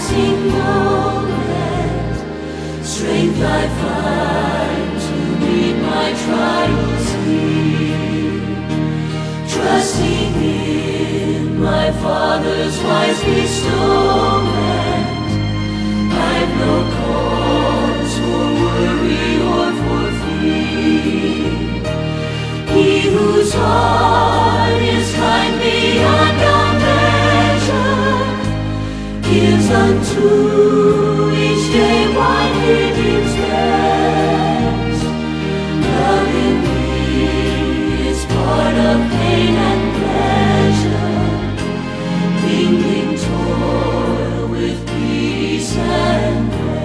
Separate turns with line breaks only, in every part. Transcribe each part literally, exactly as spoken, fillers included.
passing moment, strength I find to meet my trials here. Trusting in my Father's wise bestowment, I've no cause for worry or for fear. He whose heart is kind beyond all measure gives unto each day what he deems best. Love in me is part of pain and pleasure, mingling toil with peace and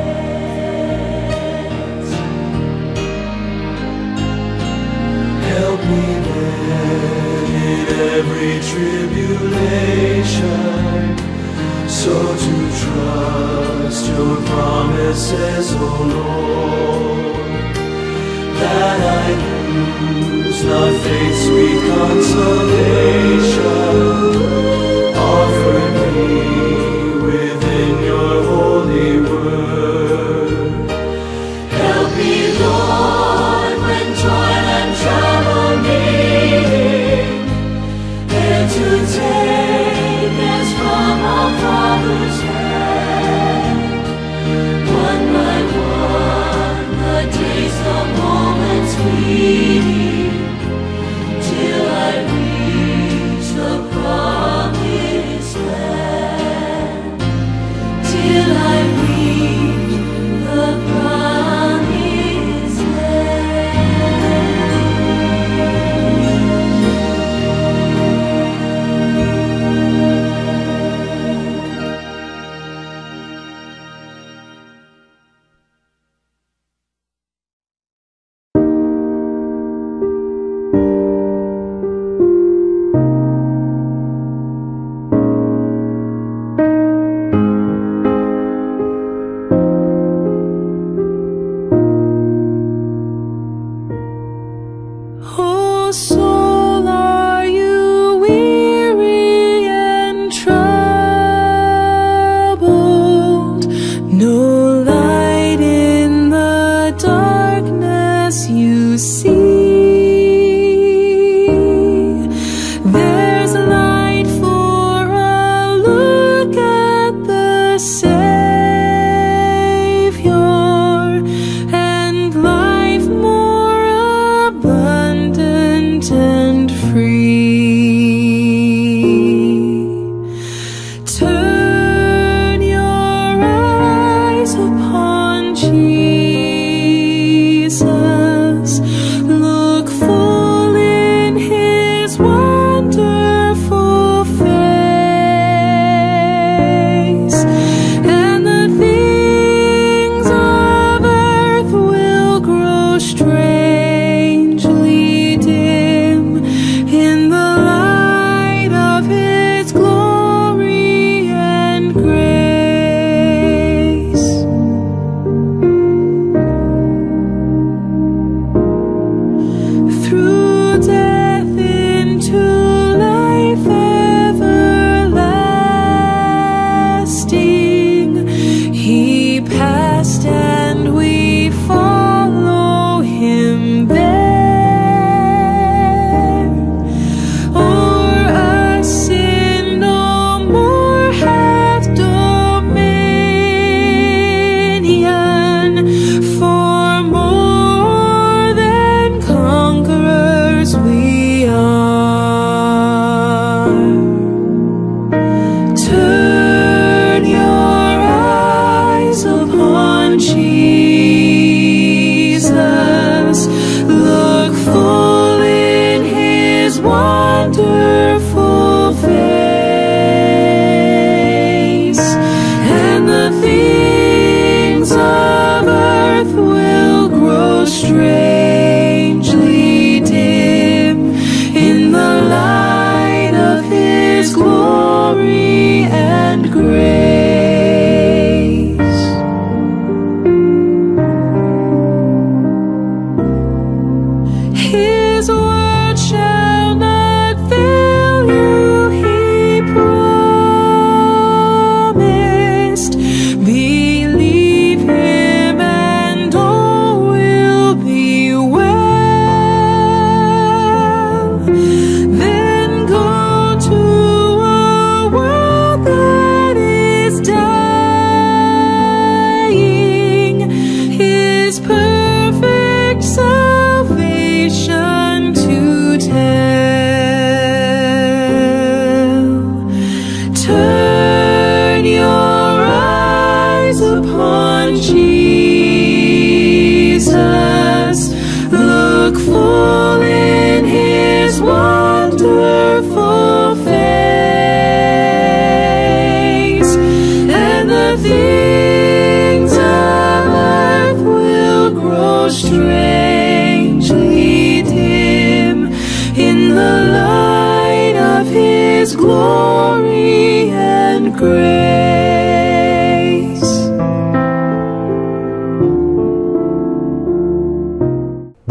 rest. Help me then in every tribulation, so to trust your promises, O Lord, that I lose not faith's sweet consolation, offered me within your holy word. Help me, Lord, when toil and trouble meeting, there to take as from all Father's hand, one by one, the days, the moments fleeting, till I reach the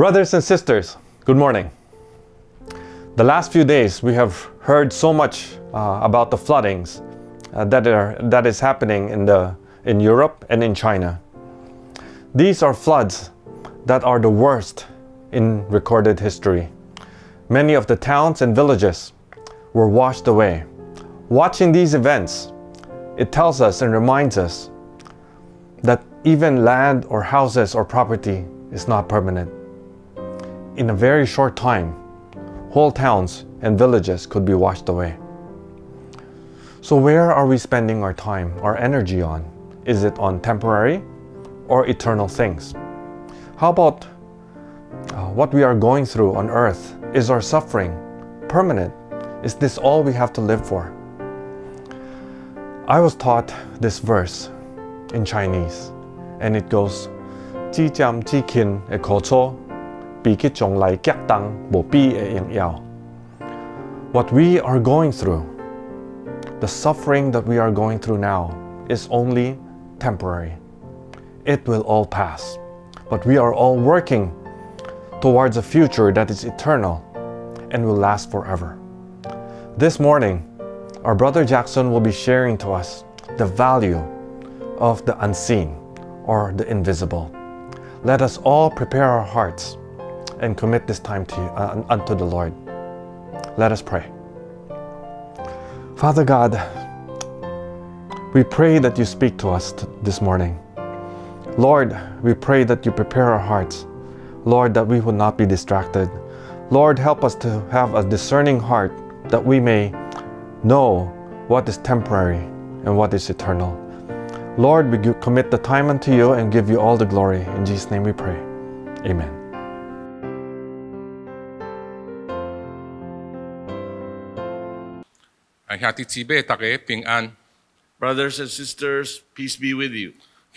Brothers and sisters, good morning. The last few days we have heard so much uh, about the floodings uh, that are that is happening in the in Europe and in China. These are floods that are the worst in recorded history. Many of the towns and villages were washed away. Watching these events, it tells us and reminds us that even land or houses or property is not permanent. In a very short time, whole towns and villages could be washed away. So where are we spending our time, our energy on? Is it on temporary or eternal things? How about uh, what we are going through on earth? Is our suffering permanent? Is this all we have to live for? I was taught this verse in Chinese, and it goes, 知占知見嘅可錯 What we are going through, the suffering that we are going through now, is only temporary. It will all pass. But we are all working towards a future that is eternal and will last forever. This morning, our brother Jackson will be sharing to us the value of the unseen or the invisible. Let us all prepare our hearts and commit this time to you, uh, unto the Lord. Let us pray. Father God, we pray that you speak to us this morning. Lord, we pray that you prepare our hearts. Lord, that we would not be distracted. Lord, help us to have a discerning heart that we may know what is temporary and what is eternal. Lord, we commit the time unto you and give you all the glory. In Jesus' name we pray. Amen.
Brothers and sisters, peace be with you.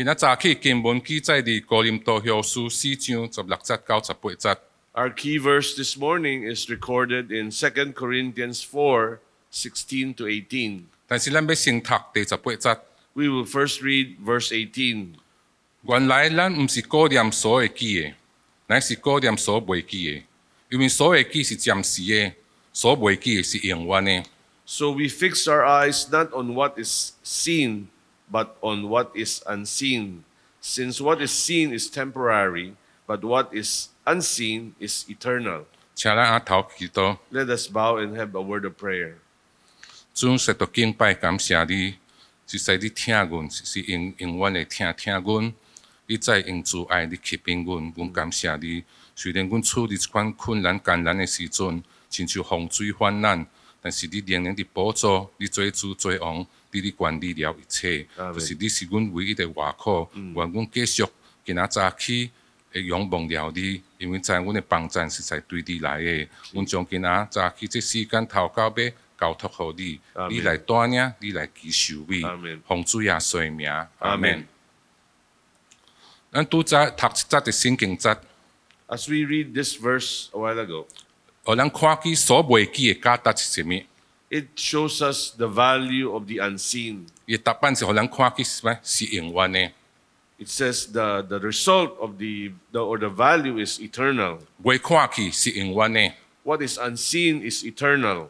Our key verse this morning is recorded in Second Corinthians four, sixteen to eighteen. We will first read verse eighteen. So we fix our eyes not on what is seen, but on what is unseen. Since what is seen is temporary, but what is unseen is eternal. Let us bow and have a word of prayer. Amen. As we read this verse a while ago, it shows us the value of the unseen. It says the, the result of the, the or the value is eternal. What is unseen is eternal.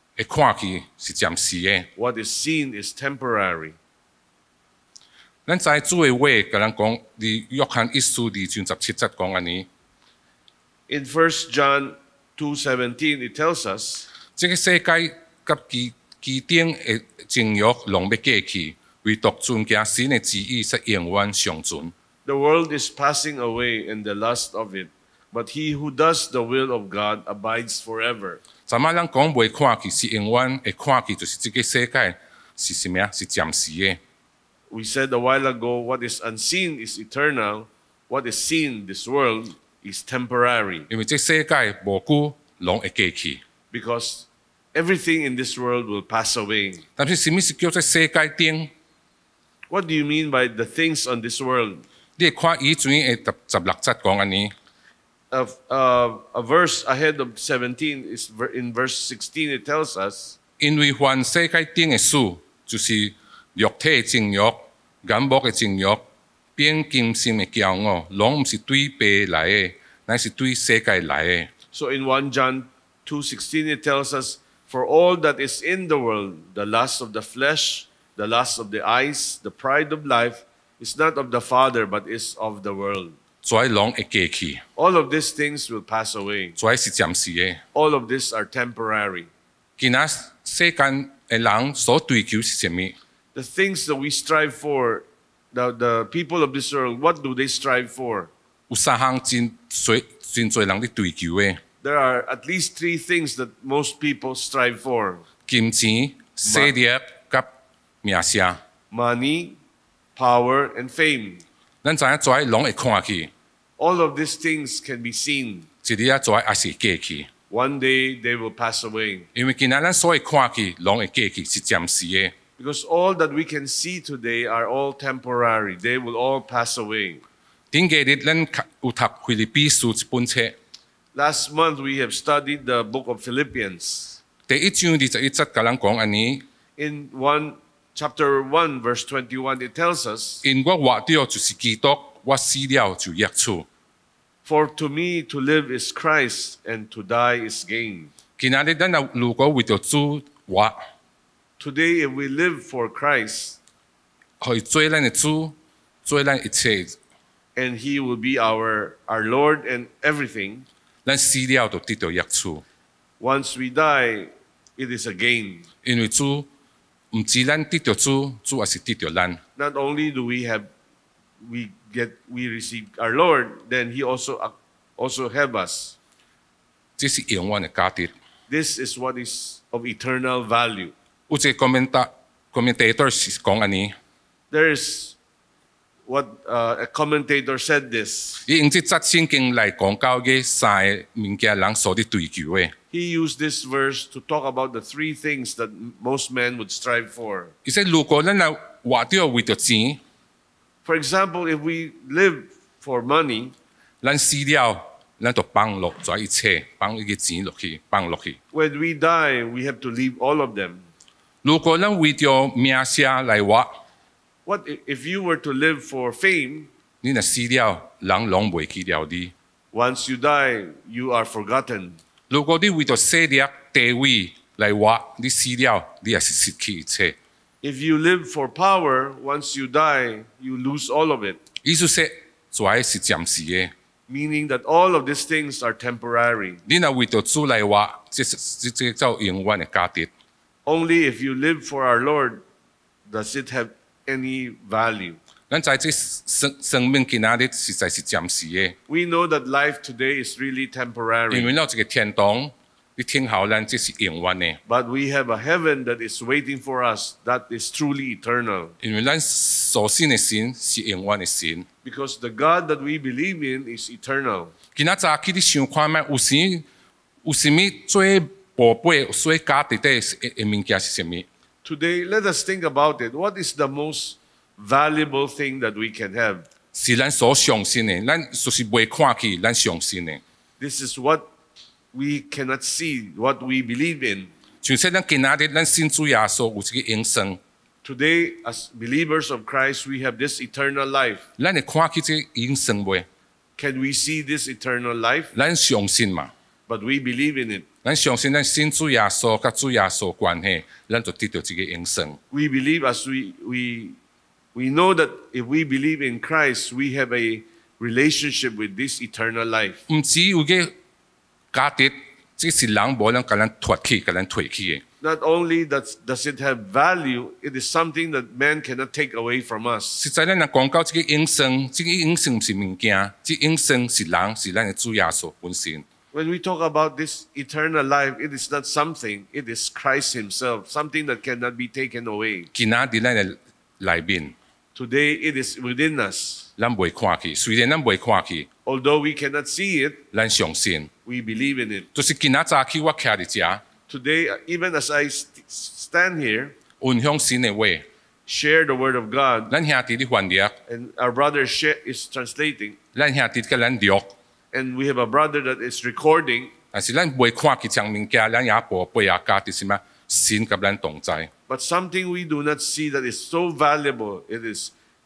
What is seen is temporary. In First John two seventeen, it tells us,
The
world is passing away and the lust of it, but he who does the will of God abides forever. We said a while ago, what is unseen is eternal. What is seen, this world, is temporary. Because everything in this world will pass away. What do you mean by the things on this world? Uh, uh, a verse ahead of seventeen is in verse sixteen. It tells us,
因為凡世界頂嘅事，就是肉體情慾、眼目嘅情慾、變今生嘅驕傲，攏唔是對爸來嘅， 乃是對世界來嘅。
So in First John two sixteen, it tells us, "For all that is in the world, the lust of the flesh, the lust of the eyes, the pride of life, is not of the Father, but is of the world."
做喺攏會過去，
All of these things will pass away.
做喺是暫時嘅。
All of these are temporary.
今仔世間嘅人所追求是什麼？
The things that we strive for, the, the people of this world, what do they strive for?
有三項真最真多人咧追求嘅，
There are at least three things that most people strive for:
金錢、事業及名聲。
money, power, and fame.
咱知影做喺攏會看去，
All of these things can be seen.
一日啊做喺也是過去。
One day they will pass away.
因為今仔咱所會看去，攏會過去是暫時嘅。
Because all that we can see today are all temporary. They will all pass away.
頂幾日咱有讀腓立比書一本冊，
Last month we have studied the book of Philippians.
第一章二十一節甲咱講安尼，
In one chapter one verse twenty-one, it tells us,
因我活着就是基督，我死了就益處。
"For to me to live is Christ, and to die is gain."
今仔日咱若如果為着主活，
Today, if we live for Christ,
可以做咱嘅主，做咱一切，
and He will be our, our Lord and everything,
咱死了就得到益處。
once we die, it is a gain.
因為主唔止咱得到主，主也是得到咱。
Not only do we have, we get, we receive our Lord, then He also, also have us.
這是永遠嘅價值。
This is what is of eternal value.
有一個 commenta commentator 是講安尼，
There is what uh, a commentator said this.
伊用這節聖經來講到嘅三個物件人所啲追求嘅。
He used this verse to talk about the three things that most men would strive for.
伊說如果咱若活着為着錢，
For example, if we live for money,
咱死了，咱就放落咗一切，放一個錢落去，放落去。
when we die, we have to leave all of them.
如果咱為着名聲來活，
What i- if you were to live for fame?
你若死了，人攏袂記了你。
Once you die, you are forgotten.
如果你為着勢力地位來活，你死了，你也是失去一切。
If you live for power, once you die, you lose all of it.
意思說，做是暫時嘅。
Meaning that all of these things are temporary.
你若為着主來活，這是這這就永遠嘅價值。
Only if you live for our Lord does it have any value.
咱在這生生命今仔日實在是暫時嘅，
We know that life today is really
因
temporary.
為了這個天堂，你聽好咱這是永遠嘅，
But we have a heaven that is waiting for us that is truly eternal.
因為咱所信嘅神是永遠嘅神。
Because the God that we believe in is eternal.
今仔早起你想看覓，有時有什麼最寶貝、最價值的嘅物件是什麼？
Today, let us think about it. What is the most valuable thing that we can have?
是咱所相信嘅，咱就是未看去，咱相信嘅。
This is what we cannot see, what we believe in.
像說咱今仔日咱信主耶穌有一個永生，
Today, as believers of Christ, we have this eternal life.
咱會看去這個永生未？
Can we see this eternal life?
咱相信嘛？
But we believe in it.
咱相信咱信主耶穌甲主耶穌關係，咱就得到這個永生。
We believe as we, we, we know that if we believe in Christ, we have a relationship with this eternal life.
唔止有個價值，這是人無能甲咱脫去、甲咱退去嘅。
Not only does, does it have value, it is something that man cannot take away from us.
實在咱若講到這個永生，這個永生唔是物件，這永生是人，是咱嘅主耶穌本身。
When we talk about this eternal life, it is not something, it is Christ Himself, something that cannot be taken away.
今仔日咱嘅內面，
Today, it is within us.
咱未看去，雖然咱未看去，
Although we cannot see it,
咱相信。
we believe in it.
就是今仔早起我徛伫遮，
Today, even as I st- stand here,
分享神嘅話，
share the Word of God,
咱兄弟咧翻譯，
and our brother share, is translating,
咱兄弟甲咱錄，
and we have a brother that is recording,
但是咱未看去將物件，咱也寶貝啊價值什麼，神甲咱同在。
but something we do not see that is so valuable, it is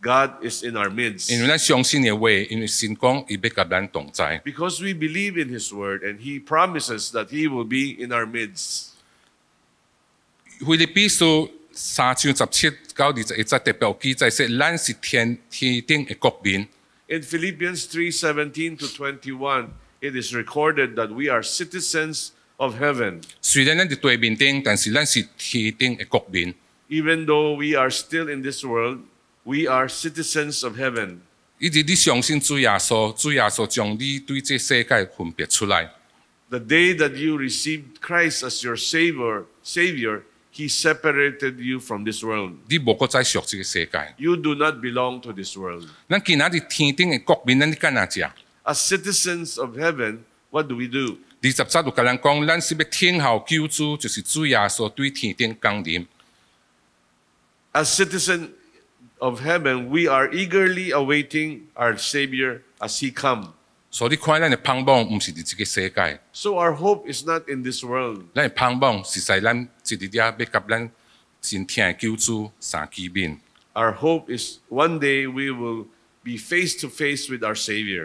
God is in our midst.
因為咱相信嘅話，因為神講伊要甲咱同在。
Because we believe in His word and He promises that He will be in our midst.
腓立比書三章十七到二十一節特別有記載說，咱是天天頂嘅國民。
In Philippians three seventeen to twenty-one, it is recorded that we are citizens of heaven.
雖然咱喺地面頂，但是咱是天頂嘅國民。
Even though we are still in this world, we are citizens of heaven.
以至你相信主耶穌，主耶穌將你對這世界分別出來。
The day that you received Christ as your Savior, Savior, He separated you from this world.
你無個再屬這個世界。
You do not belong to this world.
咱今仔日天頂嘅國民，咱你干哪只？
As citizens of heaven, what do we do?
二十節就甲咱講，咱是要聽候救主，就是主耶穌對天頂降臨。
As citizens of heaven, we are eagerly awaiting our Savior as He comes.
所以你看咱嘅盼望，唔是伫這個世界，
So our hope is not in this world.
咱嘅盼望是在咱一日了要甲咱真聽嘅救主相見面。
Our hope is one day we will be face to face with our Savior.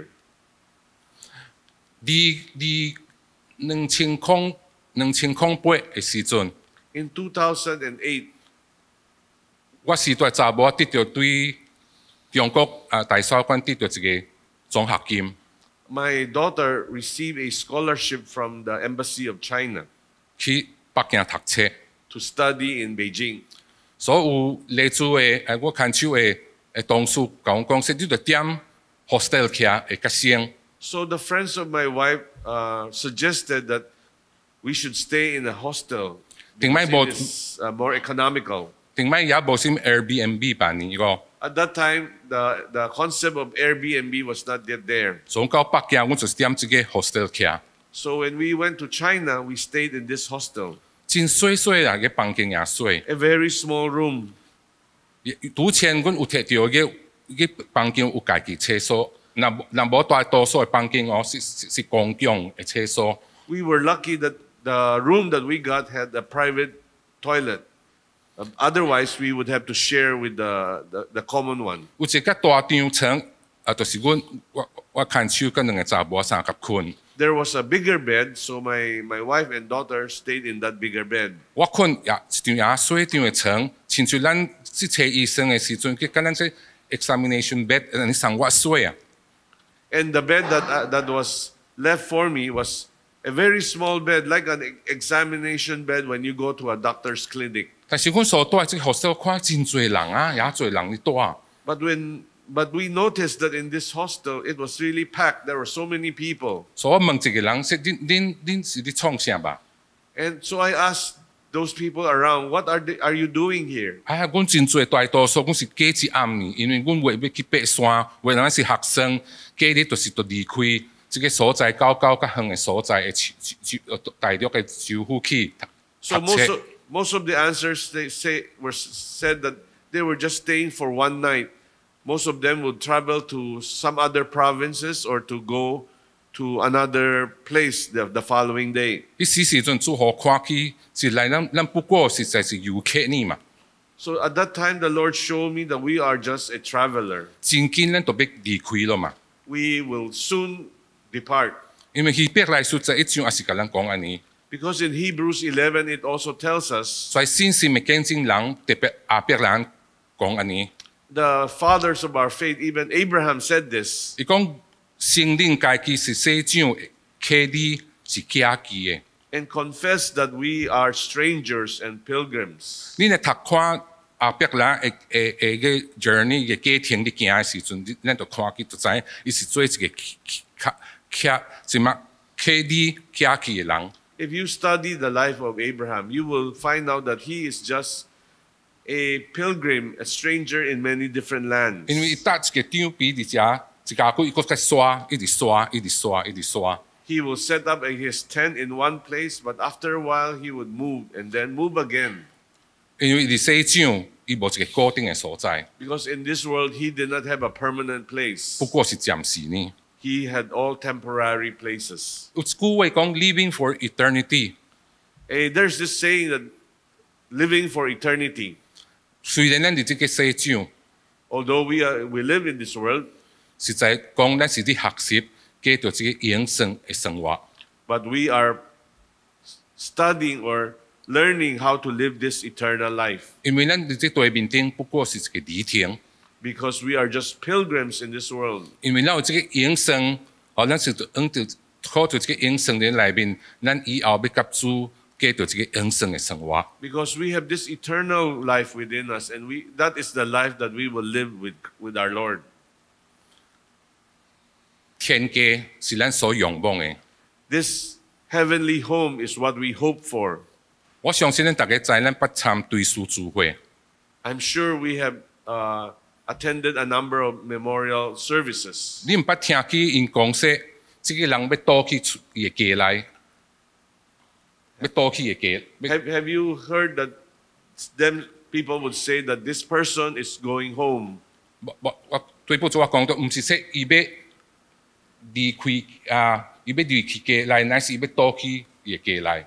你你兩千空兩千空八嘅時陣，
In two thousand eight,
我時代查某得到對中國啊大使館得到一個獎學金，
my daughter received a scholarship from the Embassy of China
去北京讀冊。
to study in Beijing.
所有嚟自嘅誒，我牽手嘅誒同事講講，說你著點 hostel 徛會較省。
So the friends of my wife uh, suggested that we should stay in a hostel.
Think my
because
boat-
it is uh, more economical.
定咪也無什麼 Airbnb 辦呢個，
At that time, the, the concept of Airbnb was not yet there.
所以到北京，我就是點這個 hostel 徛，
So when we went to China, we stayed in this hostel,
真細細啦，個房間也細。
a very small room.
拄前阮有摕到個個房間有家己廁所，若若無大多數嘅房間哦，是是是公共嘅廁所。
We were lucky that the room that we got had a private toilet. Um, otherwise, we would have to share with the, the, the common one.
有一個大張床，啊，就是阮我我牽手跟兩個查某三甲困。
There was a bigger bed, so my, my wife and daughter stayed in that bigger bed.
我困也一張也細張嘅床，親像咱去找醫生嘅時陣，佢跟咱這 examination bed，你生活細啊。
And the bed that, uh, that was left for me was a very small bed, like an e- examination bed when you go to a doctor's clinic.
但是阮所住即個學校看真濟人啊，也濟人咧住。
But when but we noticed that in this hostel it was really packed. There were so many people.
所以我問一個人說：恁恁恁是咧創啥吧？
And so I asked those people around, what are they, are you doing here?
哎呀，阮真濟大多數，阮是假一暗呢，因為阮為要去爬山，為咱是學生，假日就是就離開即個所在高高較遠嘅所在嘅州州大陸嘅州府去讀
So
讀
most
冊
of, most of the answers they say were s- said that they were just staying for one night. Most of them would travel to some other provinces or to go to another place the, the following day.
伊時時陣做好看起，是來咱咱不過實在是遊客呢嘛。
So at that time, the Lord showed me that we are just a traveler.
真緊咱就要離開咯嘛。
We will soon depart.
因為希伯來書十一章也是甲咱講安尼，
Because in Hebrews eleven, it also tells us
在信心嘅見證人特別亞伯蘭講安尼，
the fathers of our faith, even Abraham said this.
伊講聖靈家己是世上客你是假記嘅。
And confess that we are strangers and pilgrims.
你嚟讀看亞伯蘭嘅嘅嘅嘅 journey 嘅家庭嘅行嘅時陣，你咱就看見就知，伊是做一個客客什麼客你假記嘅人。
If you study the life of Abraham, you will find out that he is just a pilgrim, a stranger in many different lands.
因為伊搭一個張被伫遮，一家佢伊個喺刷，一直刷，一直刷，一直刷。
He will set up a- his tent in one place, but after a while he would move and then move again.
因為伊世上伊無一個固定嘅所在，
Because in this world he did not have a permanent place.
不過是暫時呢。
He had all temporary places.
有一句話講 living for eternity，
Eh, there's this saying that living for eternity.
雖然咱伫即個世上，
Although we are we live in this world,
實在講咱是啲學習，繼續這個永生嘅生活。
but we are studying or learning how to live this eternal life
因為咱喺這對面頂不過是一個旅程，
because we are just pilgrims in this world.
因為咱有這個永生，哦，咱是按照靠住這個永生嘅內面，咱以後要甲主繼續這個永生嘅生活。
Because we have this eternal life within us, and we that is the life that we will live with, with our Lord.
天家是咱所仰望嘅。
This heavenly home is what we hope for.
我相信咱大家知，咱不參對書聚會，
I'm sure we have uh, attended a number of memorial services.
你唔捌聽見因講說，這個人要倒去伊嘅家內，要倒去伊嘅家。要
Have, have you heard that them people would say that this person is going home?
我我我對不住我講到，唔是說伊要離開啊，伊要離開家內，乃是伊要倒去伊嘅家內。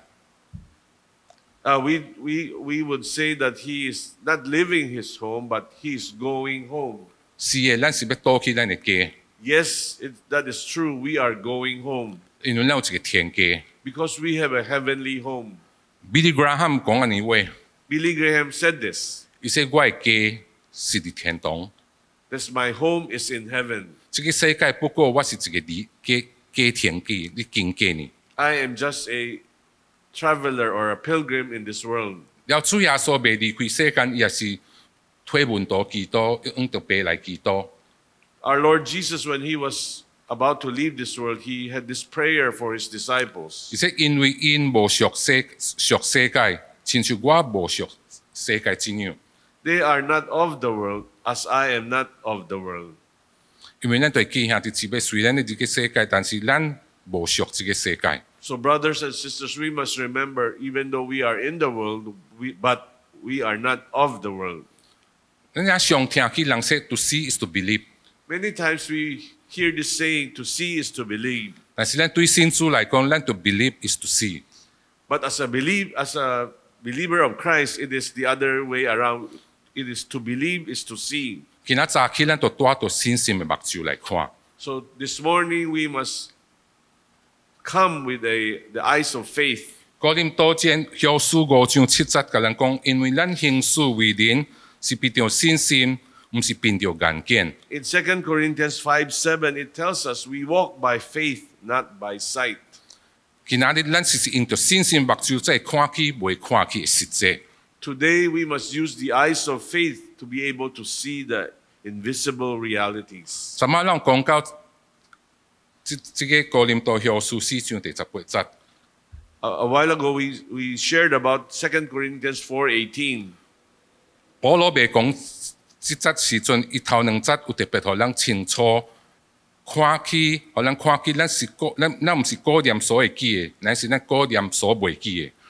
Uh, we, we, we would say that he is not living his home, but he is going home.
是嘅，咱是要倒去咱嘅家，
Yes, it, that is true. We are going home
因為咱有一個天家。
because we have a heavenly home.
Billy Graham 講安尼話，
Billy Graham said this,
伊說我嘅家是伫天堂，
that my home is in heaven.
這個世界不過我是一個離家家天家，你經過呢？
I am just a traveler or a pilgrim in this world.
了主耶穌未離開世間，也是推門到基督，用到白來基督。
Our Lord Jesus, when he was about to leave this world, he had this prayer for his disciples.
而且因為因無屬世屬世界，親像我無屬世界之樣。
They are not of the world, as I am not of the world.
因為咱對記兄弟姊妹，雖然你這個世界，但是咱無屬這個世界。
So, brothers and sisters, we must remember, even though we are in the world, we, but we are not of the world.
咱也常聽起人說 ，to see is to believe。
Many times we hear this saying, to see is to believe.
但是咱對信主來講，咱 to believe is to see。
But as a believe, as a believer of Christ, it is the other way around. It is to believe is to see.
今仔早起，咱就帶到信心嘅目睭來看。
So this morning we must come with a, the eyes of faith.
哥林多前後書五章七節甲咱講，因為咱行事為人是憑着信心，唔是憑着眼見。
In Second Corinthians five seven, it tells us we walk by faith, not by sight.
今仔日咱是因着信心目睭才會看起，袂看起嘅實際。
Today we must use the eyes of faith to be able to see the invisible realities.
昨晚咱講到即即個哥林多後書四章第十八節。
A, a while ago we, we shared about Second Corinthians four eighteen.
保羅未講即節時陣，伊頭兩節有特別互咱清楚看起，互咱看起，咱是個咱咱毋是顧念所會記嘅，乃是咱顧念所袂記嘅。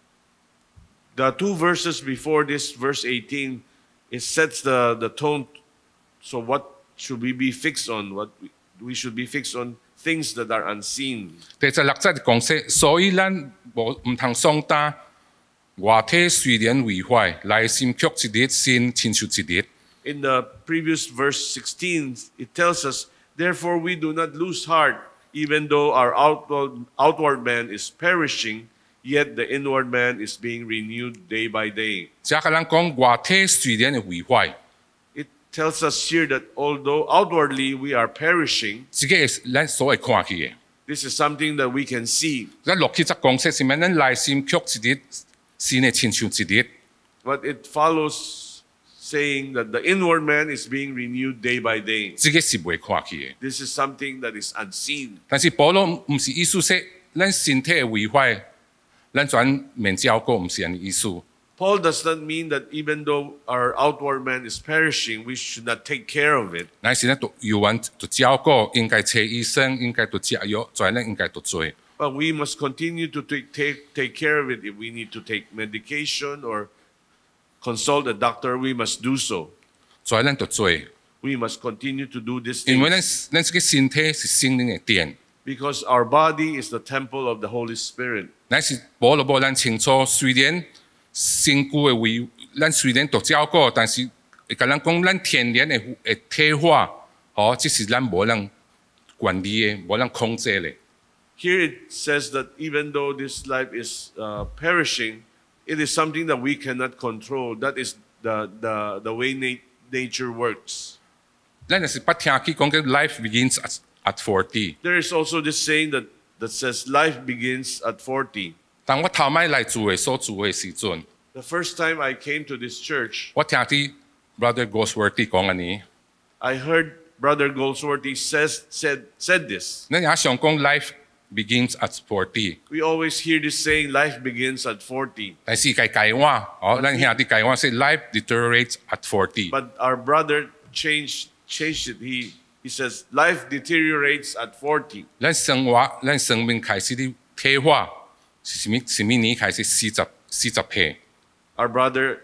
The two verses before this, verse eighteen, it sets the, the tone. So what should we be fixed on? What we, we should be fixed on things that are unseen.
第十六節講說，所以咱無毋通喪膽，外體雖然毀壞，內心卻一日新親像一日。
In the previous verse sixteen, it tells us, therefore we do not lose heart, even though our outward, outward man is perishing, yet the inward man is being renewed day by day.
即係咱講外體雖然會毀壞，
It tells us here that although outwardly we are perishing,
這個係咱所會看起嘅。
this is something that we can see.
咱落去則講說，是咪咱內心卻一日新嘅親像一日？
But it follows saying that the inward man is being renewed day by day.
這個是袂看起嘅。
This is something that is unseen.
但是保羅唔是意思說，咱身體嘅毀壞，咱全面照顧，唔是安尼意思。
Paul does not mean that even though our outward man is perishing, we should not take care of it.
乃是咱都有緣就照顧，應該找醫生，應該都食藥，全咱應該都做。
But we must continue to take, take, take care of it. If we need to take medication or consult a doctor, we must do so.
全咱都做，
We must continue to do this
因為咱
thing
咱這個身體是聖靈嘅殿，
because our body is the temple of the Holy Spirit.
乃是保羅無咱清楚，雖然身軀嘅為咱雖然都照顧，但是会甲咱讲咱天然的的退化，哦，这是咱无能管理的，无能控制的。
Here it says that even though this life is uh, perishing, it is something that we cannot control. That is the, the, the way na nature works.
咱若是捌听去讲嘅 life begins at at forty。
There is also this saying that, that says life begins at forty.
当我头摆来做嘅所做嘅時陣，
The first time I came to this church,
我聽啲 Brother Goldsworthy 講安尼，
I heard Brother Goldsworthy says, said, said this.
咱也想講 life begins at forty，
We always hear this saying, life begins at forty.
但是佢解我，哦，咱兄弟解我說 life deteriorates at forty。
But our brother changed, changed it. He, he says, life deteriorates at forty.
咱生活，咱生命開始啲退化，是什麼什麼年開始四十四十歲？
Our brother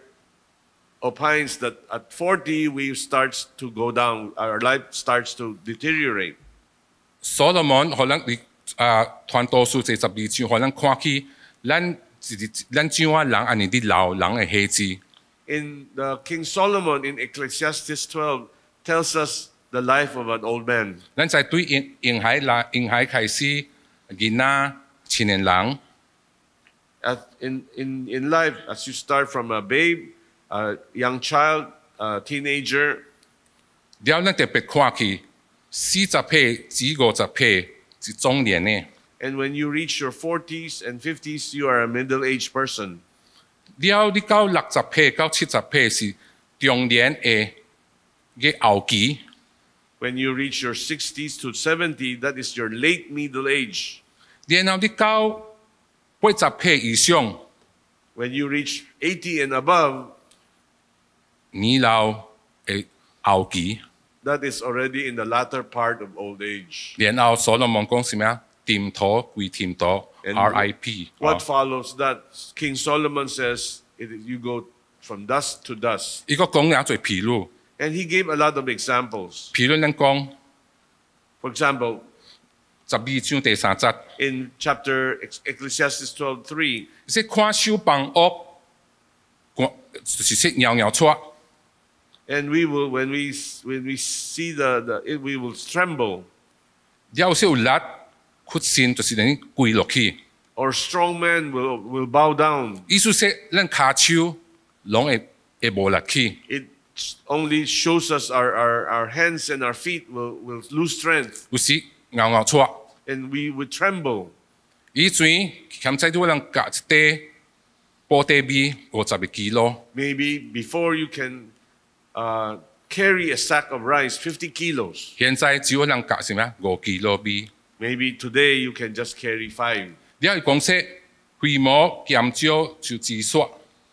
opines that at forty we starts to go down, our life starts to deteriorate.
所羅門可能你啊，傳道書四十二章，可能看起咱咱怎啊人安尼啲老人嘅氣質。
In the King Solomon in Ecclesiastes twelve tells us the life of an old man.
咱在對嬰嬰孩啦，嬰孩開始囡仔、青年人，
At, in, in, in life, as you start from a babe, a young child, a teenager,
了咱特別看起四十歲至五十歲是中年嘅。
and when you reach your forties and fifties, you are a middle-aged person.
了你到六十歲到七十歲是中年嘅嘅後期。
When you reach your sixties to seventy, that is your late middle age.
然後你到八十歲以上，
When you reach eighty and above,
年老嘅後期。
that is already in the latter part of old age.
然後所羅門講什麼啊？掂土歸掂土
And
，R I P。
What follows that? King Solomon says, it, you go from dust to dust.
伊個講也做譬如，
And he gave a lot of examples.
譬如咱講
For example,
十二章第三節，
in chapter Ecclesiastes twelve three,
即看守房屋，看就是說搖搖出，
and we will, when we, when we see the, the it, we will tremble,
了少力屈身，就是等於跪落去。
or strong men will, will bow down.
意思說，咱骹手攏會會無力去。
It only shows us our, our, our hands and our feet will, will lose strength,
有時搖搖出，
and we would tremble.
以前欠仔都能夾一塊布袋米五十個 kilo，
Maybe before you can uh, carry a sack of rice, fifty kilos.
現在只有能夾什麼五 kilo 米。
Maybe today you can just carry five.
你係講說規模減少就止縮，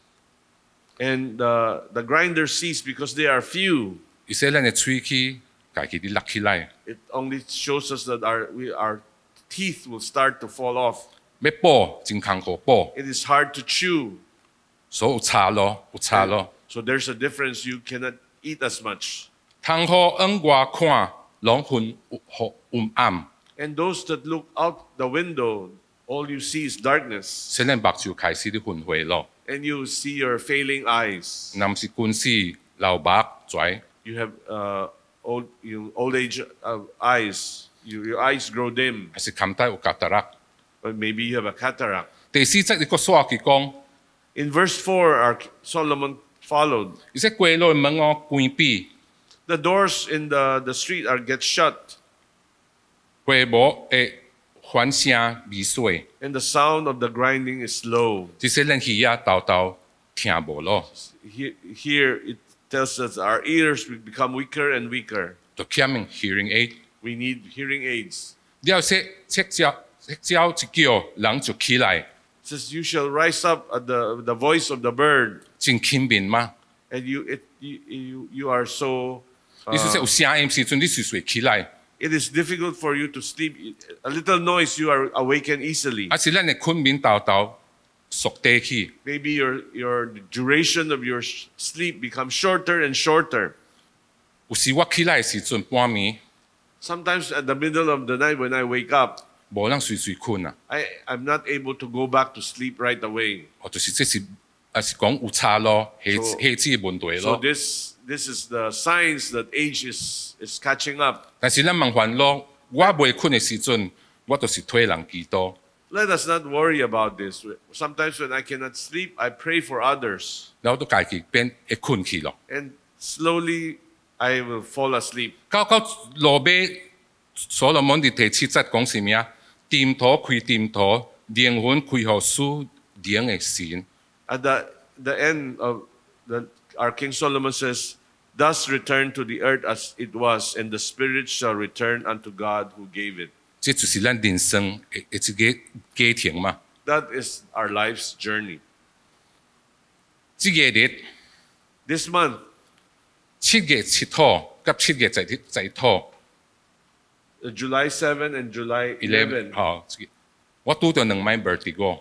And the, the grinders cease because they are few.
而且咱嘅喙齒家己啲勒起來，
It only shows us that our, we, our teeth will start to fall off.
要補真艱苦補，
It is hard to chew.
所以有差咯，有差咯。
So there's a difference. You cannot eat as much.
通好往外看，攏昏昏暗，
And those that look out the window, all you see is darkness.
使咱目睭開始啲昏灰咯。
And you see your failing eyes.
若毋是近視、流目跩，
You have uh, old, you, old age uh, eyes. You, your eyes grow dim.
還是看帶有cataract。
Or maybe you have a cataract.
第四節你個說佢講，
In verse four, our Solomon followed.
而且街路門我關閉，
The doors in the, the street are get shut,
街無誒反聲微碎，
and the sound of the grinding is low.
即使咱耳仔豆豆聽無咯，
Here, here it tells us our ears will become weaker and weaker.
就欠用 hearing aid。
We need hearing aids.
了說赤鳥赤鳥一叫，人就起來，
It says, you shall rise up at the, the voice of the bird,
真輕便嘛。
and you, it, you, you, you are so...
意思說
uh,
有聲音時陣，你隨隨起來，
it is difficult for you to sleep. A little noise, you are awakened easily.
啊是咱嘅困眠豆豆縮低去，
Maybe your, your duration of your sh- sleep becomes shorter and shorter.
有時我起來時陣半暝，
Sometimes at the middle of the night when I wake up,
無人隨隨困啊，
I, I'm not able to go back to sleep right away.
我就是這是啊是講有差咯，氣
So-
氣質嘅問題
So
咯。
this this is the signs that age is is catching up.
但是咱麻煩咯，我未困嘅時陣，我就是推人幾多。
Let us not worry about this. Sometimes when I cannot sleep, I pray for others,
然後都家己變會困去咯。
and slowly I will fall asleep.
到到落尾，所羅門的第七節講什麼啊？掂土開掂土，靈魂開予屬靈嘅神。
At the the end of the, our King Solomon says, "Thus return to the earth as it was, and the spirit shall return unto God who gave it."
這就是咱人生嘅一個家庭嘛。
That is our life's journey.
這個日
This month,
七月七號，甲七月十十號
uh, July seventh and July
eleven，
eleventh,
哦，這個我拄到兩擺 vertigo。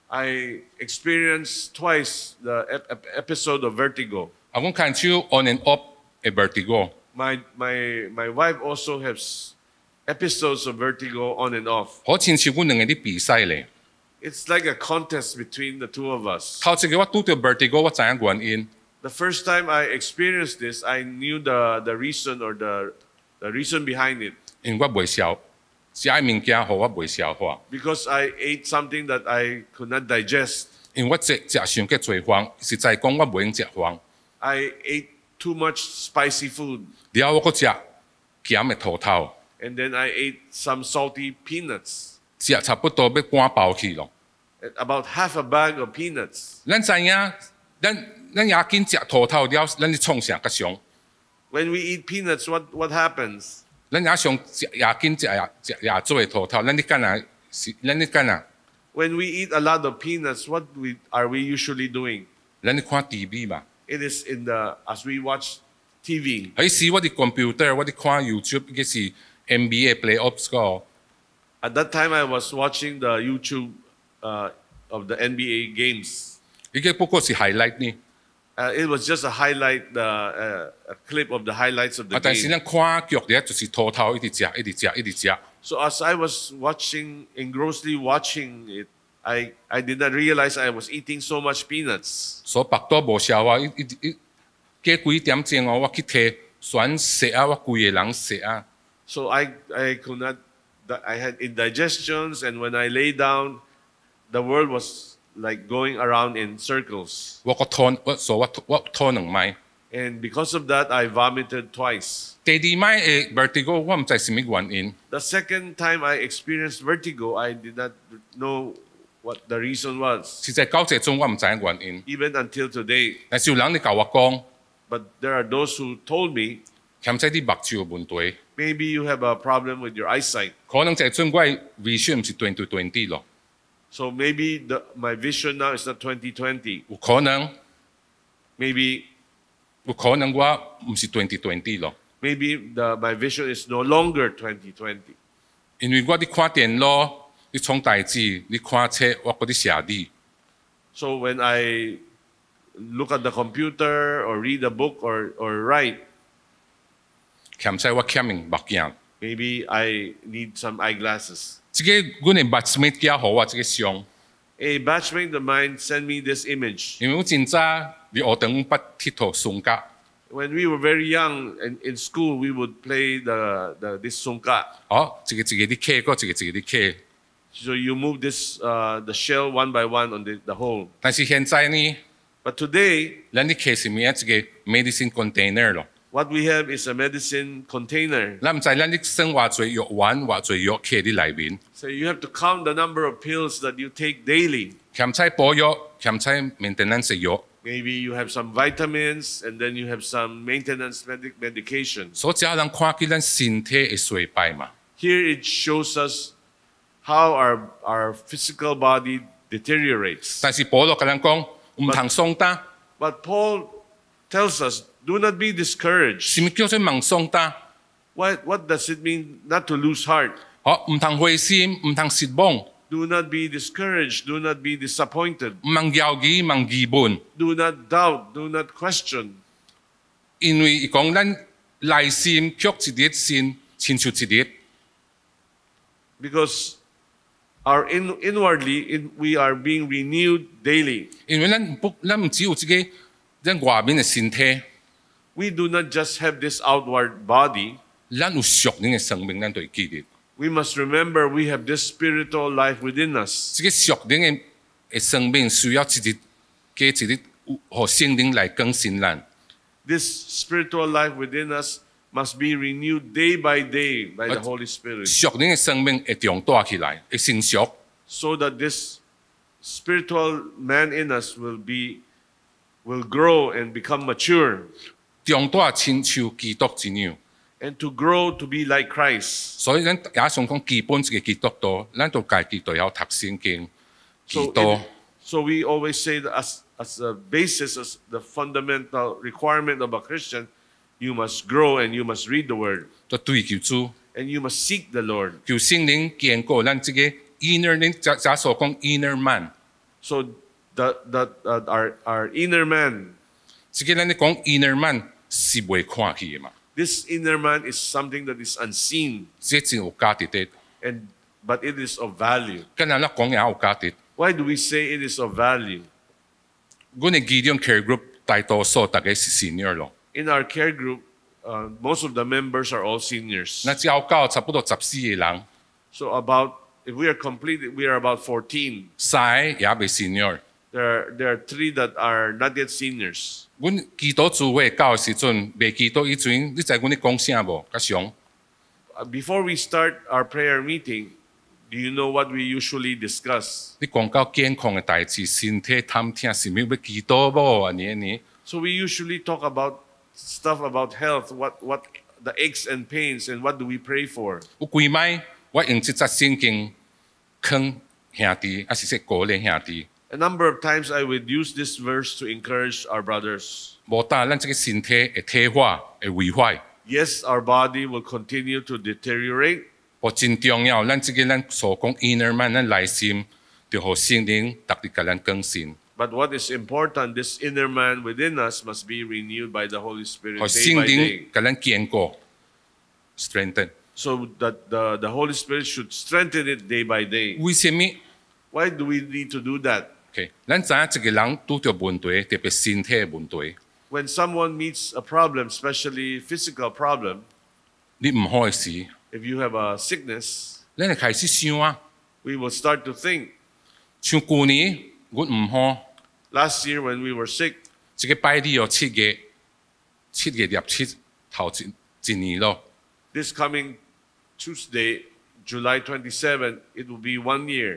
I experienced twice the ep- ep- episode of vertigo.
啊，我看手 on and off 嘅 vertigo。
My my my wife also has episodes of vertigo on and off.
好親像阮兩個啲比賽咧。
It's like a contest between the two of us.
頭一個我拄到 vertigo，我知影原因。
The first time I experienced this, I knew the, the reason or the, the reason behind it.
因為我袂消，食嘅物件互我袂消化。
Because I ate something that I could not digest.
因為我食食上嘅最黃，實在講我袂用食黃。
I ate too much spicy food.
然後我佫食鹹嘅土頭，
And then I ate some salty peanuts.
食差不多要半包去咯。
About half a bag of peanuts.
咱知影，咱咱也緊食土頭了，咱咧創啥較上？
When we eat peanuts, what, what happens?
咱也上食也緊食也食也做嘅土頭，咱咧干啊？是咱咧干啊？
When we eat a lot of peanuts, what we, are we usually doing?
咱咧看 T V 嘛。
It is in the, as we watch T V.
喺時我哋 computer，我哋看 YouTube 嘅是 N B A playoffs 個。
At that time, I was watching the YouTube uh, of the N B A games.
依個不過是 highlight 呢。
Uh, it was just a highlight, the, uh, a clip of the highlights of the
啊，但是
game.
咱看劇咧，就是土頭一直食，一直食，一直食。
So as I was watching, engrossly watching it, I, I did not realize I was eating so much peanuts.
所以腹肚無消化，一一一過幾點鐘哦，我去摕選食啊，我規個人食啊。
So I, I could not, I had indigestions, and when I lay down, the world was like going around in circles.
我個吐，我所以我吐我吐兩擺。
And because of that, I vomited twice.
第二擺嘅 vertigo，我唔知係咩原因。
The second time I experienced vertigo, I did not know what the reason was,
實在到這種我唔知影原因。
even until today.
但是有人咧教我講，
But there are those who told me,
欠仔啲目睭有問題，
maybe you have a problem with your eyesight.
可能這種我嘅 vision 唔是 twenty twenty 咯，
So maybe the, my vision now is not twenty twenty.
有可能
Maybe,
有可能我唔是 twenty twenty 咯，
maybe the, my vision is no longer twenty twenty.
因為我啲看電腦，你創代誌，你看冊，我嗰啲寫啲。
So when I look at the computer or read a book or, or write,
欠仔我欠明目鏡。
maybe I need some eyeglasses.
這個我嘅 batchmate 寄好我這個相，
A batchmate of mine sent me this image.
因為我真早你學堂捌鐵佗松甲，
When we were very young and in school, we would play the, the this sungka.
哦，一個一個啲 K，個一個一個啲 K。
So you move this uh, the shell one by one on the, the hole.
但是現在呢，
But today,
咱啲 K 是咩？一個 medicine container 咯。
what we have is a medicine container.
咱唔知咱啲生活最藥丸或最藥 K 啲裏面，
So you have to count the number of pills that you take daily.
欠仔補藥，欠仔 maintenance 藥，
Maybe you have some vitamins, and then you have some maintenance medic medications.
所以只要咱看見咱身體嘅衰敗嘛。
Here it shows us how our, our physical body deteriorates.
但是保羅跟咱講，唔通鬆膽，
But Paul tells us, do not be discouraged.
什麼叫做唔鬆膽？
What, what does it mean not to lose heart?
好，唔通灰心，唔通失望，
Do not be discouraged. Do not be disappointed.
唔通憂疑，唔通疑問，
Do not doubt. Do not question.
因為伊講咱內心卻一日先親像一日，
Because our in, inwardly in, we are being renewed daily.
因為咱不咱唔只有即個咱外面嘅身體，
We do not just have this outward body.
咱有屬靈嘅生命，咱就會記得。
We must remember we have this spiritual life within us.
即個屬靈嘅嘅生命需要一日加一日，和聖靈來更新咱。
This spiritual life within us must be renewed day by day by the Holy Spirit,
屬靈嘅生命會長大起來，會成熟。
so that this spiritual man in us will be will grow and become mature,
長大親像基督一樣。
and to grow to be like Christ.
所以咱也想講基本一個基督徒，咱就家己就要讀聖經。基
So,
督
it- so we always say that as, as a basis, as the fundamental requirement of a Christian, you must grow and you must read the Word
就追求主，
and you must seek the Lord.
求聖靈堅固咱這個 inner， 咱假假所講 inner man，
So that, that uh, our, our inner man,
這個咱咧講 inner man 是未看去嘅嘛，
this inner man is something that is unseen,
這真有價值的。
and but it is of value.
跟咱咧講也有價值。
Why do we say it is of value?
我哋基隆 care group 大多數大概是 senior 咯，
In our care group, uh, most of the members are all seniors.
那教教差不多十四個人，
So about, if we are complete, we are about fourteen.
三個也未 senior。
There are, there are three that are not yet seniors.
阮基督主會教嘅時陣，未基督以前，你知阮咧講啥無？較常
Uh, Before we start our prayer meeting, do you know what we usually discuss?
你講到健康嘅代志，身體探聽是咪要基督無？安尼安尼，
So we usually talk about stuff about health, what, what the aches and pains, and what do we pray for.
有幾擺我用即隻聖經勸兄弟，還是說鼓勵兄弟，
A number of times I would use this verse to encourage our brothers.
無但咱即個身體會退化，會毀壞。
Yes, our body will continue to deteriorate,
我真重要，咱即個咱所講 inner man，咱內心就互聖靈特別甲咱更新，
but what is important, this inner man within us must be renewed by the Holy Spirit
互
day
聖
by
靈
day.
甲咱堅固 strengthen。
So that the, the Holy Spirit should strengthen it day by day.
為什麼
Why do we need to do that?
？OK，咱知影一個人拄着問題，特別身體嘅問題，
When someone meets a problem, especially physical problem,
你唔好嘅時，
if you have a sickness,
咱會開始想啊，
we will start to think.
像舊年我唔好，
Last year when we were sick,
一個拜二哦七月，七月廿七頭一一年咯。
this coming Tuesday, July twenty-seventh, it will be one year.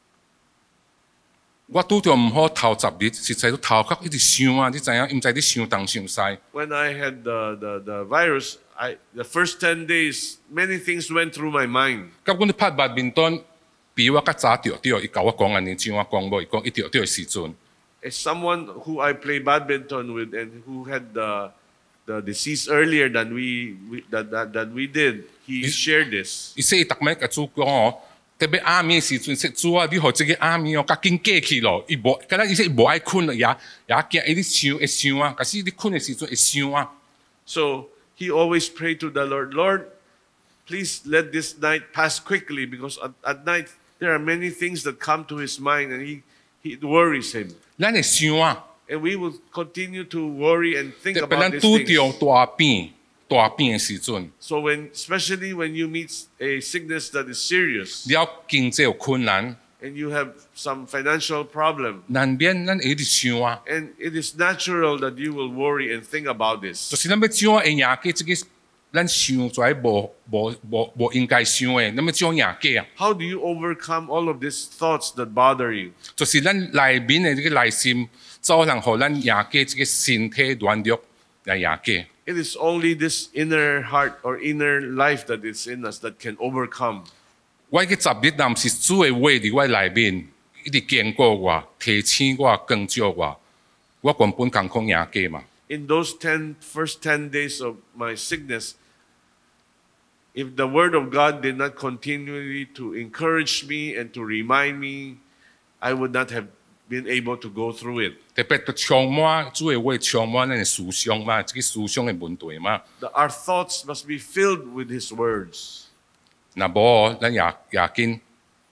我拄着唔好頭十日，實在都頭殼一直想啊，你知影？唔知你想東想西。
When I had the, the, the virus, I, the first ten days, many things went through my mind.
咁阮拍badminton面端，比我較早着着，伊甲我講安尼，像我講無，伊講伊着着嘅時陣，
As someone who I play badminton with and who had the, the disease earlier than we, we that, that, that we did, he
Is-
shared this.
伊說伊逐擺甲主講哦，特別暗暝時陣說主啊，你互即個暗暝哦，較緊過去咯。伊無，敢若伊說伊無愛困咯，也也驚伊咧想會想啊，可是你困嘅時陣會想啊。
So he always prayed to the Lord, Lord, please let this night pass quickly, because at, at night there are many things that come to his mind and he, he it worries him.
咱會想啊，
And we will continue to worry and think
特別
about
咱
these
拄
things.
着大病大病嘅時陣，
So when, especially when you meet a sickness that is serious
了經濟有困難，
and you have some financial problem,
難免咱會一直想啊。
and it is natural that you will worry and think about
就
this.
是咱要怎樣會贏過即個咱想出來無無無無應該想嘅，咱要怎樣贏過啊？
How do you overcome all of these thoughts that bother you?
就是咱內面嘅這個內心，走人互咱贏過這個身體軟弱來贏過。
It is only this inner heart or inner life that is in us that can overcome.
我嘅十日若毋是主嘅話伫我內面，一直堅固我、提醒我、光照我，我根本共空贏過嘛。
In those ten, first ten days of my sickness, if the Word of God did not continually to encourage me and to remind me, I would not have been able to go through it.
特別就充滿主嘅話，充滿咱嘅思想嘛，即個思想嘅問題嘛。
The, our thoughts must be filled with His words.
若無咱也也緊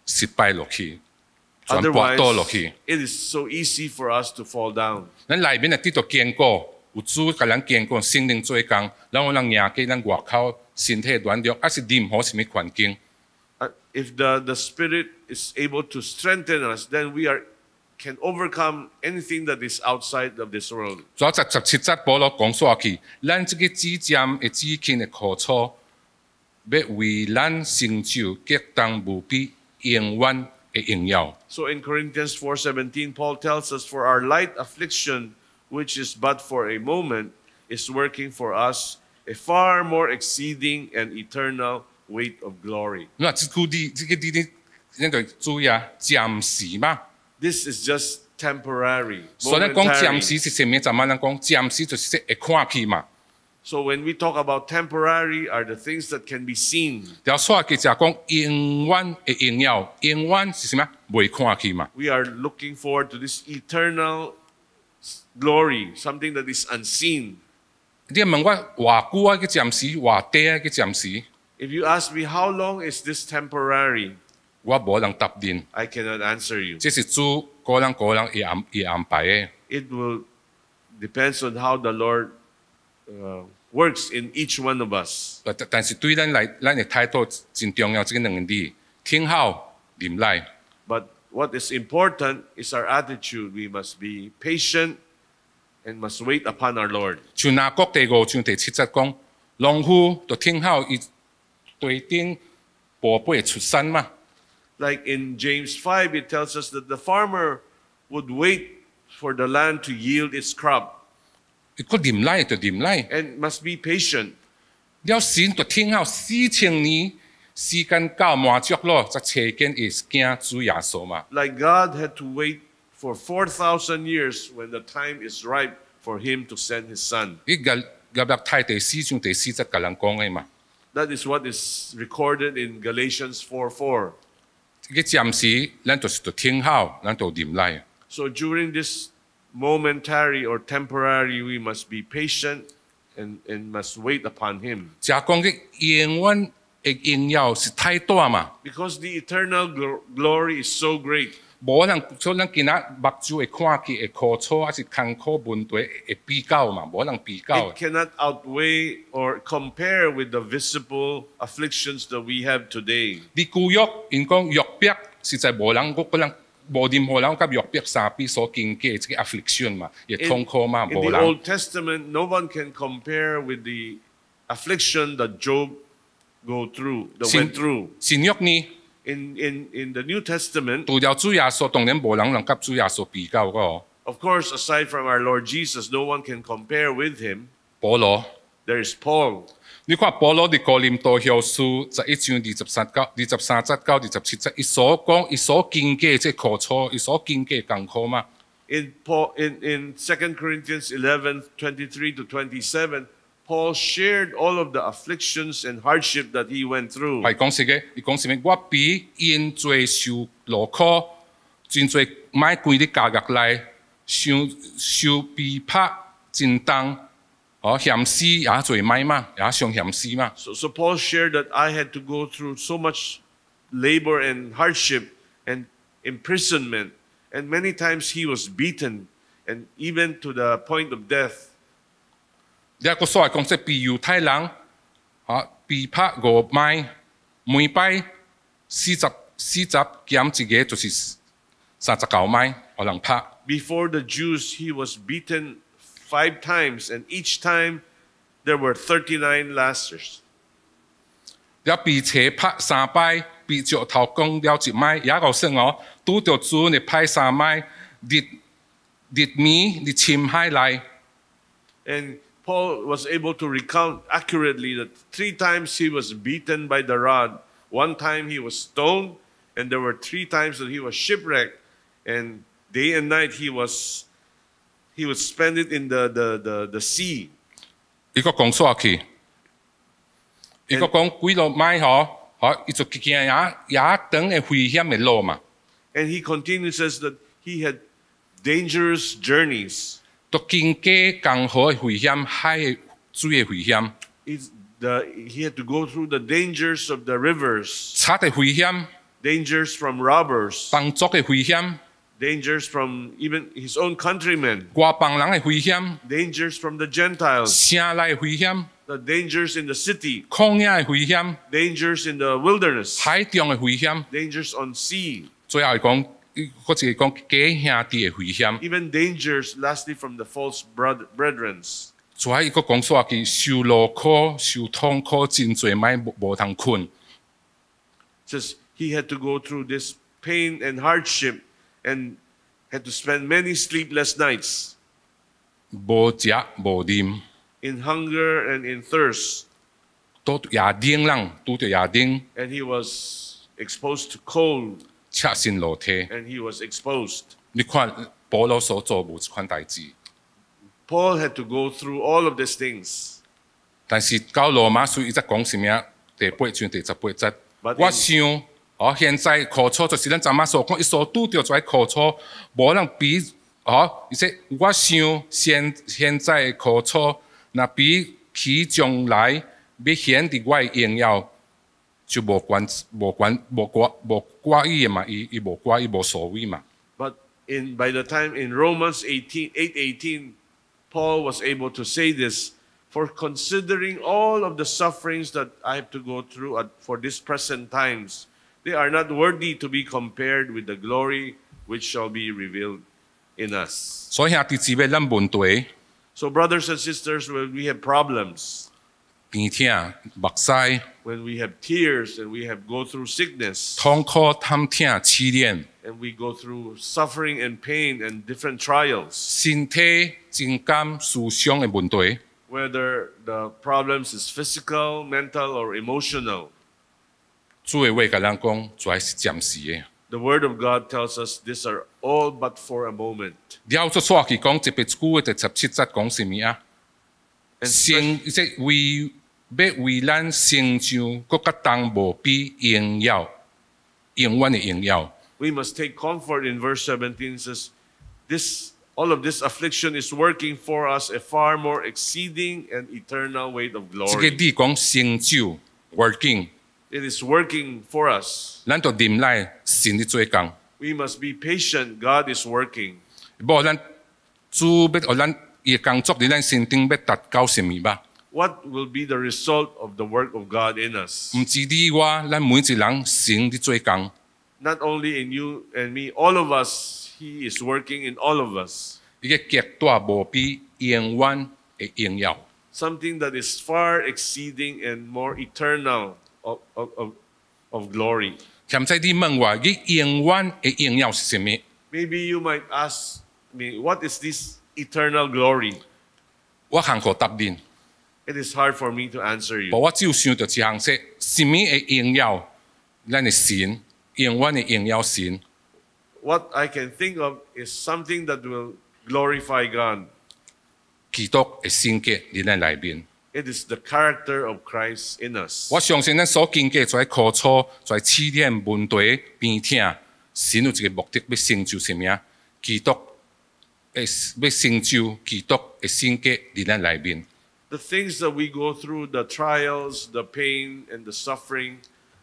失敗落去，全跋倒落
Otherwise,
去。
it is so easy for us to fall down.
咱內面係得到堅固，有主甲咱堅固，聖靈做工，然後咱贏過咱外口身體軟弱，還是任何什麼環境。
Uh, if the, the Spirit is able to strengthen us, then we are can overcome anything that is outside of this world.
所以十十七節保羅講說去，咱這個指尖嘅指傾嘅苦楚，要為咱成就極當無比永遠嘅榮耀。
So in Corinthians four seventeen, Paul tells us, "For our light affliction, which is but for a moment, is working for us a far more exceeding and eternal weight of glory."
那這句啲，這個啲啲，咱就注意啊，暫時嘛。
This is just temporary,
所以咱講暫
momentary.
時是什麼？怎麼咱講暫時就是會看去嘛。
So when we talk about temporary, are the things that can be seen.
條說嘅就係講永遠嘅榮耀，永遠是什麼？未看去嘛。
We are looking forward to this eternal glory, something that is unseen.
你問我偌久啊嘅暫時，偌短啊嘅暫時，
If you ask me how long is this temporary,
我無能答應。
I cannot answer you.
這是主個人個人會安會安排嘅。
It will depends on how the Lord uh, works in each one of us.
但但是對咱嚟，咱嘅態度真重要，這個兩個字，聽候忍耐。
But what is important is our attitude. We must be patient and must wait upon our Lord.
像雅各第五章第七節講，農夫就聽候伊對頂寶貝出產嘛。
Like in James five, it tells us that the farmer would wait for the land to yield its crop
伊個忍耐就忍耐，
and must be patient.
了神就聽候四千年時間到滿足咯，就車見伊驚主耶穌嘛。
Like God had to wait for four thousand years when the time is ripe for him to send his son.
伊個入入太第四章第四節甲人講嘅嘛。
That is what is recorded in Galatians four four.
這個暫時，咱就是就聽候，咱就忍耐。
So during this momentary or temporary, we must be patient and, and must wait upon him.
就講嘅永遠嘅榮耀是太大嘛，
Because the eternal glo- glory is so great.
無人所以咱今仔目睭會看見會苦楚，還是艱苦問題會比較嘛，無人比較
It。cannot outweigh or compare with the visible afflictions that we have today.
你舊約因講約伯實在無人個個人無任何人甲約伯相比所經過這個 affliction 嘛，亦
In,
痛苦嘛，
in
無
the
人。
Old Testament, no one can compare with the affliction that Job go through, that
新
went through.
新約呢，
In, in, in the New Testament,
除了主耶穌，當然無人能甲主耶穌比較個。
of course, aside from our Lord Jesus, no one can compare with him.
保羅，
There is Paul.
你看保羅伫哥林多後書十一章二十三九、二十三節到二十七節，伊所講，伊所經過即苦楚，伊所經過艱苦嘛。
In Paul, in, in Second Corinthians eleven, twenty-three to twenty-seven, Paul shared all of the afflictions and hardship that he went through.
係講什嘅？伊講什麼？我比因罪受勞苦，真濟買貴啲價格來，受受逼迫真重，哦險死也最買嘛，也上險死嘛。
So, so Paul shared that I had to go through so much labor and hardship and imprisonment. And many times he was beaten and even to the point of death.
一個所謂講即係被猶太人啊逼迫五擺，每擺四十四十減一個就是三十九擺，可能拍。
Before the Jews, he was beaten five times, and each time there were thirty-nine lashers.
了被車拍三擺，被石頭講了一擺，也夠算哦。拄着主你拍三擺，日日暝你侵害來，
And Paul was able to recount accurately that three times he was beaten by the rod, one time he was stoned, and there were three times that he was shipwrecked, and day and night he was he would spend it in the, the, the, the sea.
伊個講煞去，伊個講幾落擺嗬，嗬，伊就驚也也等嘅危險嘅路嘛。
And he continues says that he had dangerous journeys.
都經過江河嘅危險、海嘅水嘅危險、
He's the, he had to go through the dangers of the rivers,
賊嘅危險、
dangers from robbers,
邦族嘅危險、
dangers from even his own countrymen,
外邦人嘅危險、
dangers from the Gentiles,
城內嘅危險、
the dangers in the city,
曠野嘅危險、
dangers in the wilderness,
海中嘅危險，
dangers on sea,
最後係講，嗰次係講假兄弟嘅危險。
even dangers lastly from the false brother, brethren.
最後一個講說佢受勞苦、受痛苦，真濟買無無通困。
Says he had to go through this pain and hardship and had to spend many sleepless nights
無食無啉，
in hunger and in thirst.
都夜頂人，拄着夜頂，
And he was exposed to cold
赤身裸體。
and he was exposed.
你看保羅所做無一款代志，
Paul had to go through all of these things.
但是到羅馬書伊則講什麼？第八章第十八節，
But
我
in-
想，哦，現在苦楚就是咱昨晚所講，伊所拄着在苦楚，無人比，哦，伊說我想現現在的苦楚，若比起將來要顯得我的榮耀，就無關無關無關無關伊的嘛，伊伊無關伊無所謂嘛。
But in by the time in Romans eighteen, eight eighteen, Paul was able to say this, for considering all of the sufferings that I have to go through at, for this present times, they are not worthy to be compared with the glory which shall be revealed in us.
所以兄弟姊妹，咱問題
So brothers and sisters, when we have problems,
邊聽目屎、
when we have tears and we have go through sickness,
痛苦、探聽、試煉，
and we go through suffering and pain and different trials,
身體、情感、思想的問題，
whether the problems is physical, mental, or emotional,
主的話甲咱講，主要是暫時的。
the Word of God tells us these are all but for a moment.
了出錯去講，一別句的第十七節講什麼啊？
And
成即為要為咱成就，佫較當無比榮耀，永遠的榮耀。
we must take comfort in verse seventeen. It says, this, all of this affliction is working for us a far more exceeding and eternal weight of
即個
glory.
字講成就 working，
It is working for us.
咱就忍耐神的做工。
We must be patient. God is working.
無咱主要學咱伊工作伫咱身頂要達到什麼吧？
What will be the result of the work of God in us?
毋止你我，咱每一人神的做工。
Not only in you and me, all of us, He is working in all of us.
伊個極大無比永遠的榮耀。
Something that is far exceeding and more eternal of, of, of, of glory.
兼在你問我，伊永遠的榮耀是什麼？
Maybe you might ask me, what is this eternal glory?
我行可答恁，
It is hard for me to answer
無
you.
我只有想到一項說，什麼的榮耀？咱的神，永遠的榮耀神。
What I can think of is something that will glorify God.
基督的性格伫咱內面。
It is the character of Christ in us.
我相信咱所經過在苦楚、在試煉、問題、邊聽，神有一個目的要成就什麼？基督的要成就基督的性格伫咱內面。
The things that we go through, the trials, the pain, and the suffering,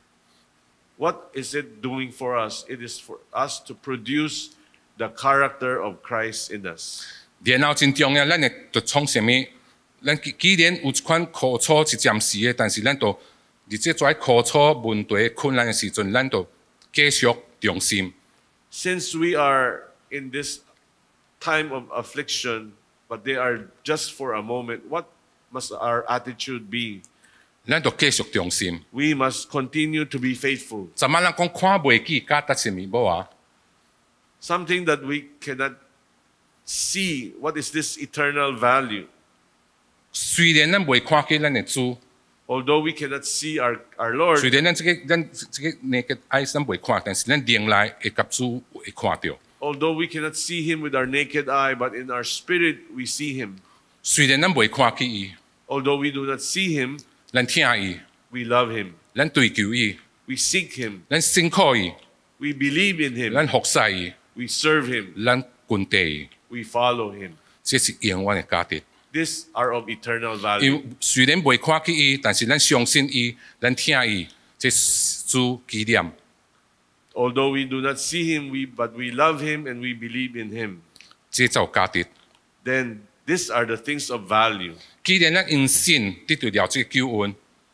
what is it doing for us? It is for us to produce the character of Christ in us.
然後真重要，咱會就創什麼？咱既既然有一款苦楚是暫時的，但是咱就伫這在苦楚、問題、困難的時陣，咱就繼續忠心。
Since we are in this time of affliction, but they are just for a moment, what must our attitude be?
咱就繼續忠心。
We must continue to be faithful.
昨晚人講看袂起價值什麼無啊？
Something that we cannot see. What is this eternal value?
雖然咱袂看見咱的主，
Although we cannot see our, our Lord,
雖然咱這個咱這個 naked eyes 咱袂看，但是咱靈內會甲主會看到。
although we cannot see him with our naked eye, but in our spirit we see him.
雖然咱袂看見伊，
Although we do not see him,
咱聽伊，
we love him.
咱追求伊，
We seek him.
咱信靠伊，
We believe in him.
咱服侍伊，
We serve him.
咱跟地伊，
We follow him.
這是永遠的價值。
These are of eternal
因
value.
為雖然袂看見伊，但是咱相信伊，咱聽伊，這是主紀念。
Although we do not see him, we, but we love him and we believe in him.
這就價值。
Then these are the things of value.
既然咱因信得到了這個救恩，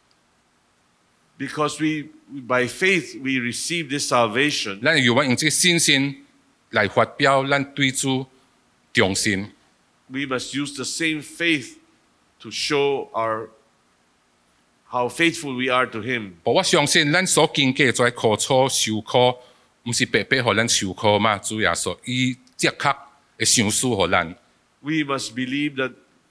Because we, by faith, we receive this salvation.
咱要用這個信心來發表咱對主忠心。
We must use the same faith to show our how faithful we are to him.
我我相信咱所經過在苦楚受苦，唔是白白互咱受苦嘛，主耶穌伊即刻會上書互咱。
We must believe that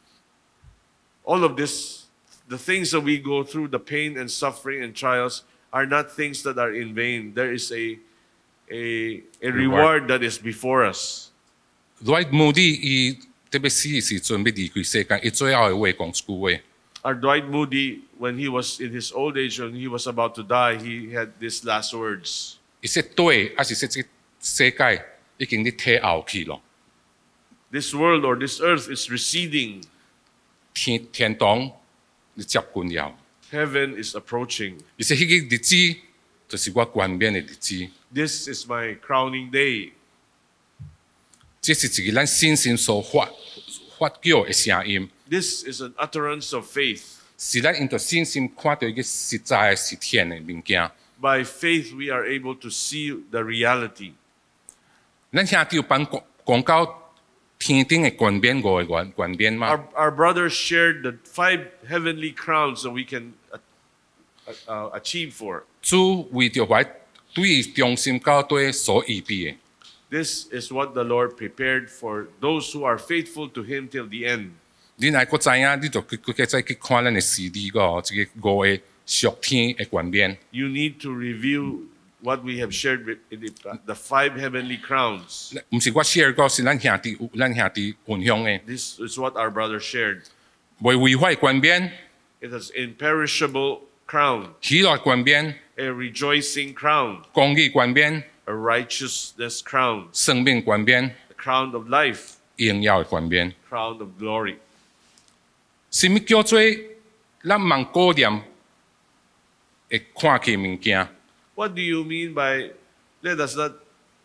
all of this, the things that we go through, the pain and suffering and trials, are not things that are in vain. There is a, a, a reward that is before us.
Dwight Moody 伊特別死嘅時陣要離開世界，伊最後嘅話講一句話。
Our Dwight Moody, when he was in his old age, when he was about to die, he had these last words.
伊說對，還是說這個世界已經伫退後去咯。
This world or this earth is receding.
天天堂你接近了。
Heaven is approaching.
伊說迄個日子就是我冠冕嘅日子，
This is my crowning day.
這是一個咱信心所發發叫嘅聲音，
This is an utterance of faith.
是咱因着信心看到一個實在嘅實現嘅物件。
By faith, we are able to see the reality.
咱兄弟有辦講講到天頂嘅冠冕五個冠冠冕嘛
Our,，our brothers shared the five heavenly crowns that we can uh, uh, achieve for.
主為着懷對忠心到底所預備嘅。
This is what the Lord prepared for those who are faithful to him till the end.
你若閣知影，你就佢佢再去看咱嘅 C D 個，即個五個屬天嘅冠冕。
You need to review what we have shared with the, the five heavenly crowns.
唔是我 share 個，是咱兄弟咱兄弟分享嘅。
This is what our brothers shared.
未毀壞冠冕，
It is imperishable crown,
喜樂冠冕，
a rejoicing crown,
公義冠冕，
a righteousness crown,
生命冠冕，
a crown of life,
榮耀嘅冠冕。
crown of glory.
什麼叫做咱望顧念會看見物件？
What do you mean by let us not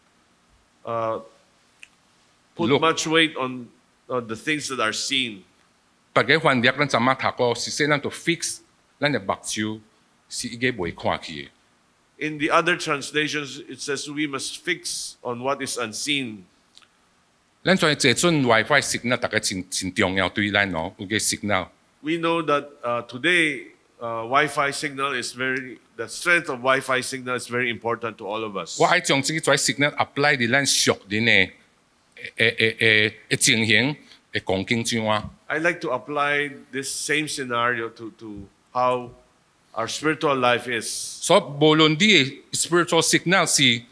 uh, put
Look.
much weight on, on the things that are seen?
別個翻譯咱昨晚讀過，是說咱要 fix 咱嘅目睭是一個袂看去嘅。
In the other translations, it says we must fix on what is unseen.
咱在這陣 WiFi signal 大概真真重要對咱哦，有個 signal。
We know that uh, today uh, Wi-Fi signal is very, the strength of Wi-Fi signal is very important to all of us.
我愛將這個在 signal apply 喺咱屬靈嘅誒誒誒誒情形嘅光景上啊。
I like to apply this same scenario to, to how our spiritual life is.
所以無論你嘅 spiritual signal 是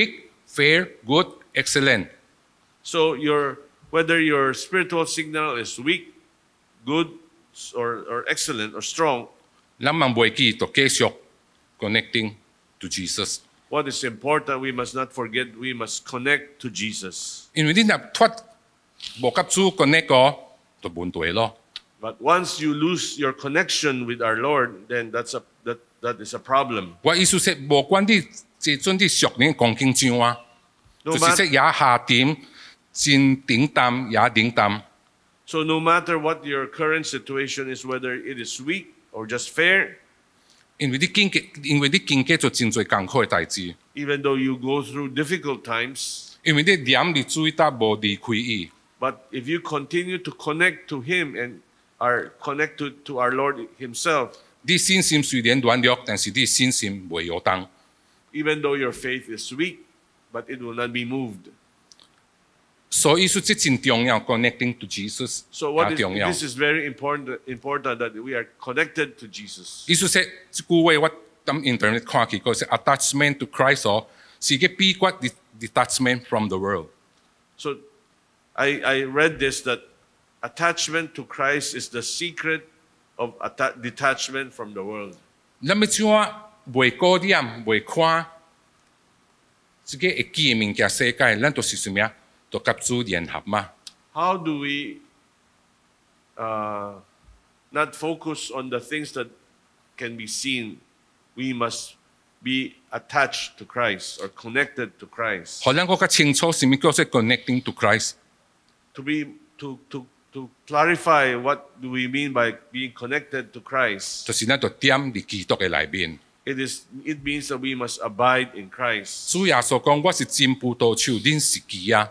weak、fair、good、excellent，
So your whether your spiritual signal is weak, good, or, or excellent or strong,
咱唔袂記就繼續 connecting to Jesus。
what is important, we must not forget, we must connect to Jesus.
因為你若脫無甲主 connect 個，就問題咯。
But once you lose your connection with our Lord, then that's a, that, that is a problem.
我意思說，無管你這陣啲屬靈嘅光景上啊，
No
就是說
matter,
也下點，真頂淡也頂淡。
so no matter what your current situation is, whether it is weak or just fair,
因為你經過，因為你經過咗真侪艱苦嘅代志，
even though you go through difficult times,
因為你念你注意到無離開伊，
but if you continue to connect to Him and are connected to our Lord Himself,
你信心雖然軟弱，但是你信心袂搖動。
even though your faith is weak, but it will not be moved.
所以說，這真重要 ，connecting to Jesus
So what
也
is,
重要。
this is very important, important that we are connected to Jesus.
意思說，這句話我喺 internet 看見過，是 attachment to Christ 哦，是個秘訣 detachment from the world。
So I, I read this that attachment to Christ is the secret of atta- detachment from the world.
咱要怎啊袂顧念、袂看，這個會記嘅物件世界，咱都是什麼啊？都甲主聯合嘛。
How do we uh, not focus on the things that can be seen? We must be attached to Christ or connected to Christ.
互咱更較清楚什麼叫做 connecting to Christ。
To be to to to clarify what do we mean by being connected to Christ.
就是咱就點佇基督嘅內面。
It is it means that we must abide in Christ.
主耶穌講：我是真葡萄樹，恁是枝啊！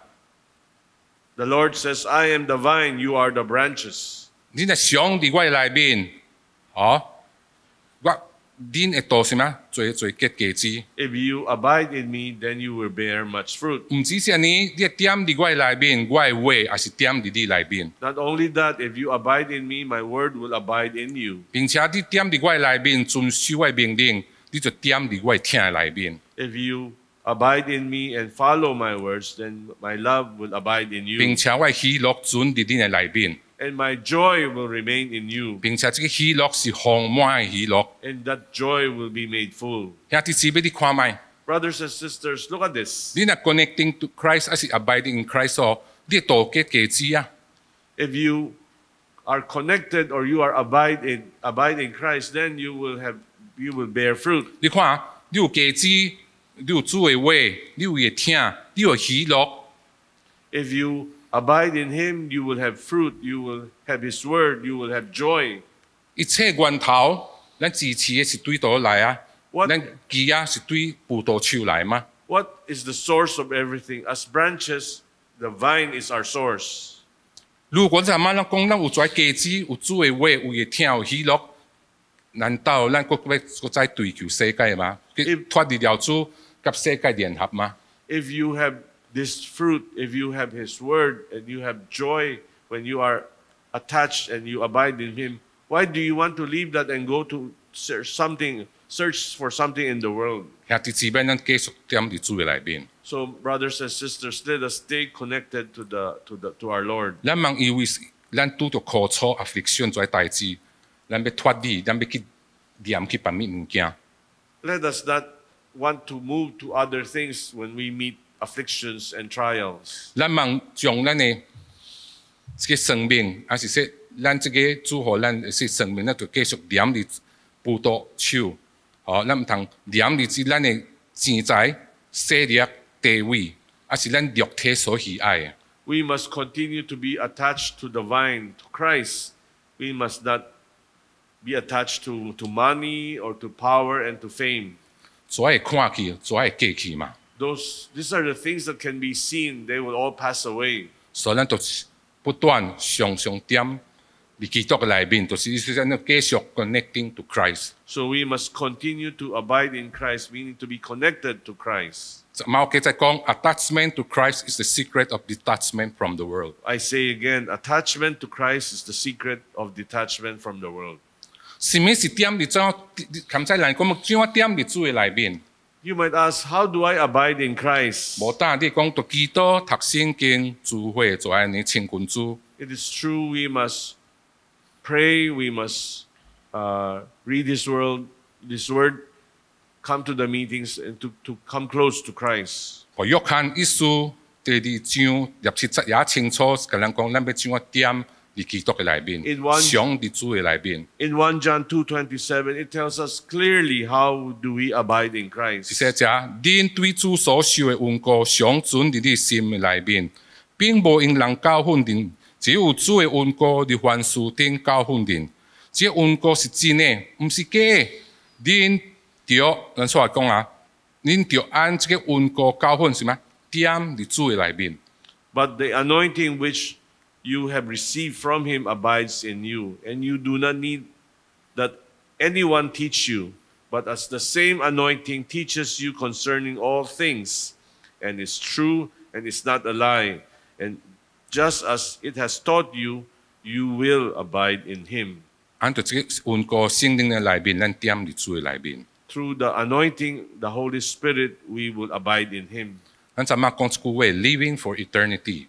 The Lord says, I am the vine, you are the branches.
恁係想佇我嘅內面，哦，我恁會多什麼？做做結果子。
If you abide in me, then you will bear much fruit.
唔只是安尼，你係點佇我嘅內面，我嘅話也是點佇你內面。
Not only that, if you abide in me, my word will abide in you.
並且你點佇我嘅內面，遵守我嘅命令，你就點佇我嘅聽嘅內面。
If you abide in me and follow my words, then my love will abide in
並
you.
且我嘅喜樂存佇恁嘅內面。
And my joy will remain in you.
並且這個喜樂是豐滿嘅喜樂。
And that joy will be made full.
兄弟姊妹，你看賣，
Brothers and sisters, look at this.
你若 connecting to Christ，還是 abiding in Christ 哦，你會多結果子啊！
If you are connected or you are abide in abide in Christ, then you will have you will bear fruit.
你看，你有果子，你有主嘅話，你有會聽，你有喜樂。
If you abide in him, you will have fruit, you will have his word, you will have joy.
一切源頭，咱支持嘅是對倒來啊！
What-
咱枝啊是對葡萄樹來嘛？
What is the source of everything? As branches, the vine is our source.
如果咱媽咱講咱有做果子，有主嘅話，有會聽，有喜樂，難道咱國要國再追求世界嗎？
if-
脫離了主，甲世界聯合嗎？
If you have this fruit, if you have his word and you have joy when you are attached and you abide in him, why do you want to leave that and go to search something, search for something in the world?
兄弟姊妹，咱繼續點佇主嘅內面。
So, brothers and sisters, let us stay connected to the to the to our Lord.
咱茫以為咱拄着苦楚、affliction 做代志，咱要脫離，咱要去念去辦物物件。
Let us not want to move to other things when we meet afflictions and trials.
咱茫將咱的這個生命，還是說咱這個主互咱的這生命，咱就繼續念佇葡萄樹，哦，咱毋通念佇即咱的錢財、勢力、地位，還是咱肉體所喜愛的。
We must continue to be attached to the vine, to Christ. We must not be attached to, to money or to power and to fame.
做會看去，做會過去嘛。
Those, these are the things that can be seen. They will all pass away.
所以咱就是不斷常常點佇基督嘅內面，就是意思咱要繼續 connecting to Christ。
So we must continue to abide in Christ. We need to be connected to Christ.
貓記在講 attachment to Christ is the secret of detachment from the world。
I say again, attachment to Christ is the secret of detachment from the world.
什麼是點佇怎？冚在人講乜怎點佇主嘅內面？
You might ask, how do I abide in Christ?
無單你講讀基督、讀聖經、聚會做安尼親近主。
It is true we must pray, we must uh, read His word, His word, come to the meetings and to, to come close to Christ.
和約翰一書第二章廿七節也清楚，甲人講咱要怎點佇基督嘅內面，
In one-
想佇主嘅內面。
In First John two twenty-seven, it tells us clearly how do we abide in
是
Christ.
說者，恁對主所受嘅恩膏，常存佇你心嘅內面，並無因人教訓恁，只有主嘅恩膏佇凡事頂教訓恁。這恩膏是真嘅，毋是假嘅。恁着，咱所話講啊，恁着按這個恩膏教訓什麼？點佇主嘅內面。
But the anointing which you have received from Him abides in you, and you do not need that anyone teach you, but as the same anointing teaches you concerning all things, and is true and is not a lie, and just as it has taught you, you will abide in Him.
按照這個恩膏聖靈嘅內面，咱點佇主嘅內面。
Through the anointing, the Holy Spirit, we will abide in Him.
咱昨晚講一句話 ，living for eternity。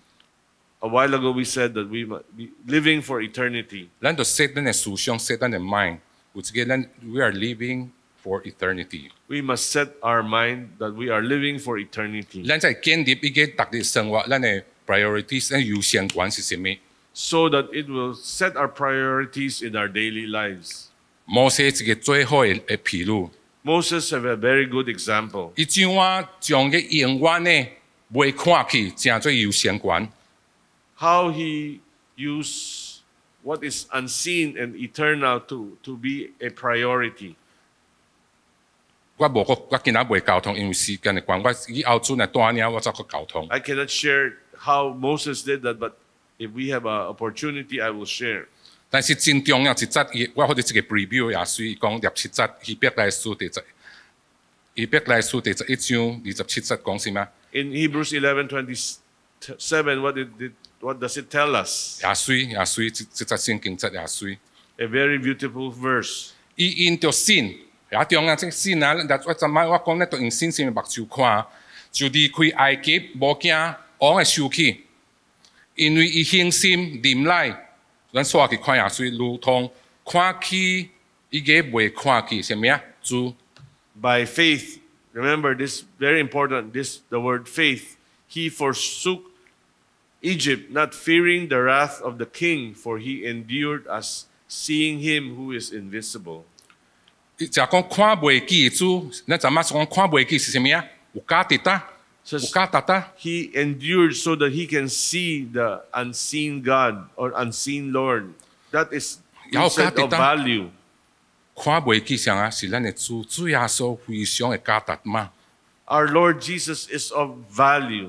A while ago, we said that we must be living for eternity.
咱就 set 咱嘅思想，set 咱嘅 mind，有一個咱 we are living for eternity。
We must set our mind that we are living for eternity,
咱在建立一個特日生活，咱嘅 priorities，咱優先權是什麼？
so that it will set our priorities in our daily lives.
摩西一個最好嘅嘅譬如，
Moses have a very good example.
伊怎啊将个永远的未看去，正做优先权。
How he used what is unseen and eternal to, to be a priority.
我无个，我今仔袂交通，因为时间的关系，我以后阵来带领我才去交通。
I cannot share how Moses did that, but if we have an opportunity, I will share.
但是真重要一节，伊我或者一个 preview 也属于讲廿七节，希伯来书第十，希伯来书第十一章二十七节讲什么？
In Hebrews eleven twenty-seven, what did, did what does it tell us?
也水也水，即即节圣经节也水。
A very beautiful verse.
伊因着信，也重要即信啊！我昨摆我讲咧，着用信心的目睭看，就离开埃及，无惊王的手气，因为伊信心临来。 咱刷去看也水，如同看去，伊个未看去，什么啊？主
By faith, remember this very important. This the word faith. He forsook Egypt, not fearing the wrath of the king, for he endured us, seeing him who is invisible.
就讲看袂起主，咱昨仔讲看袂起是什么啊？有价值啊，有价值啊。
He endured so that he can see the unseen God or unseen Lord. That is instead of value.
看袂起上啊，是咱的主，主耶稣非常的价值嘛。
Our Lord Jesus is of value.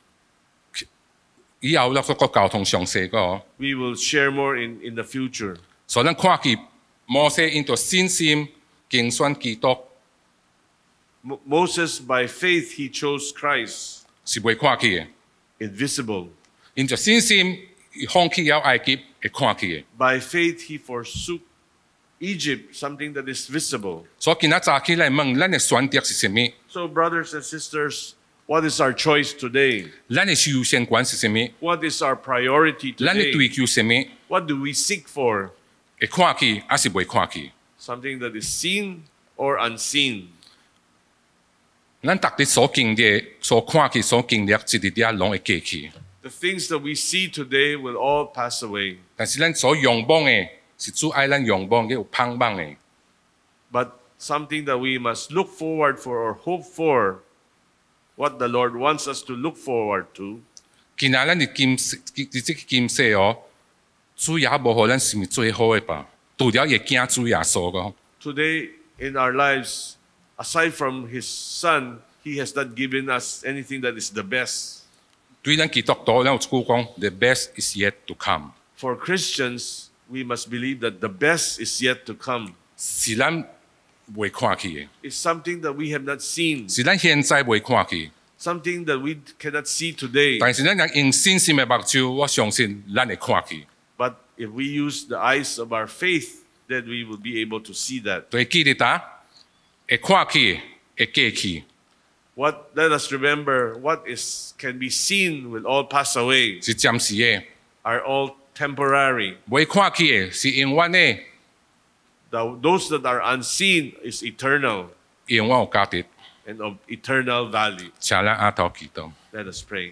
以后咱个个交通详细个哦。
We will share more in, in the future.
所以咱看去摩西因着信心竞选基督，
Mo- Moses, by faith, he chose Christ,
是袂看去的。
invisible.
因着信心放弃了埃及，会看去的。
By faith, he forsook Egypt, something that is visible.
所以今仔早起来问，咱的选择是什么？
So, brothers and sisters, what is our choice today?
咱的优先权是什么？
What is our priority
咱的
today?
追求什么？
What do we seek for?
会看去还是袂看去？
Something that is seen or unseen?
咱逐日所经历、所看去、所经历，一日日拢会过去。
The things that we see today will all pass away.
但是咱所仰望的，是主爱咱仰望嘅有盼望的。
But something that we must look forward for or hope for, what the Lord wants us to look forward to,
今仔咱的今世，即即今世哦，主也无互咱是咪最好的吧？除了会惊主耶稣个。
today in our lives, aside from His Son, He has not given us anything that is the best.
对咱基督徒，咱有一句讲 ，the best is yet to come。
For Christians, we must believe that the best is yet to come.
是咱未看去的，
It's something that we have not seen,
是咱现在未看去。
something that we cannot see today.
但是咱若用信心的目睭，我相信咱会看去。
But if we use the eyes of our faith, then we will be able to see that.
对，记得打，会看去，会过去，
What let us remember, what is can be seen will all pass away,
是暂时的；
are all temporary.
未看去的，是永远的，
The, those that are unseen is eternal
永远有价值。
and of eternal value.
请咱阿头祈祷。
Let us pray.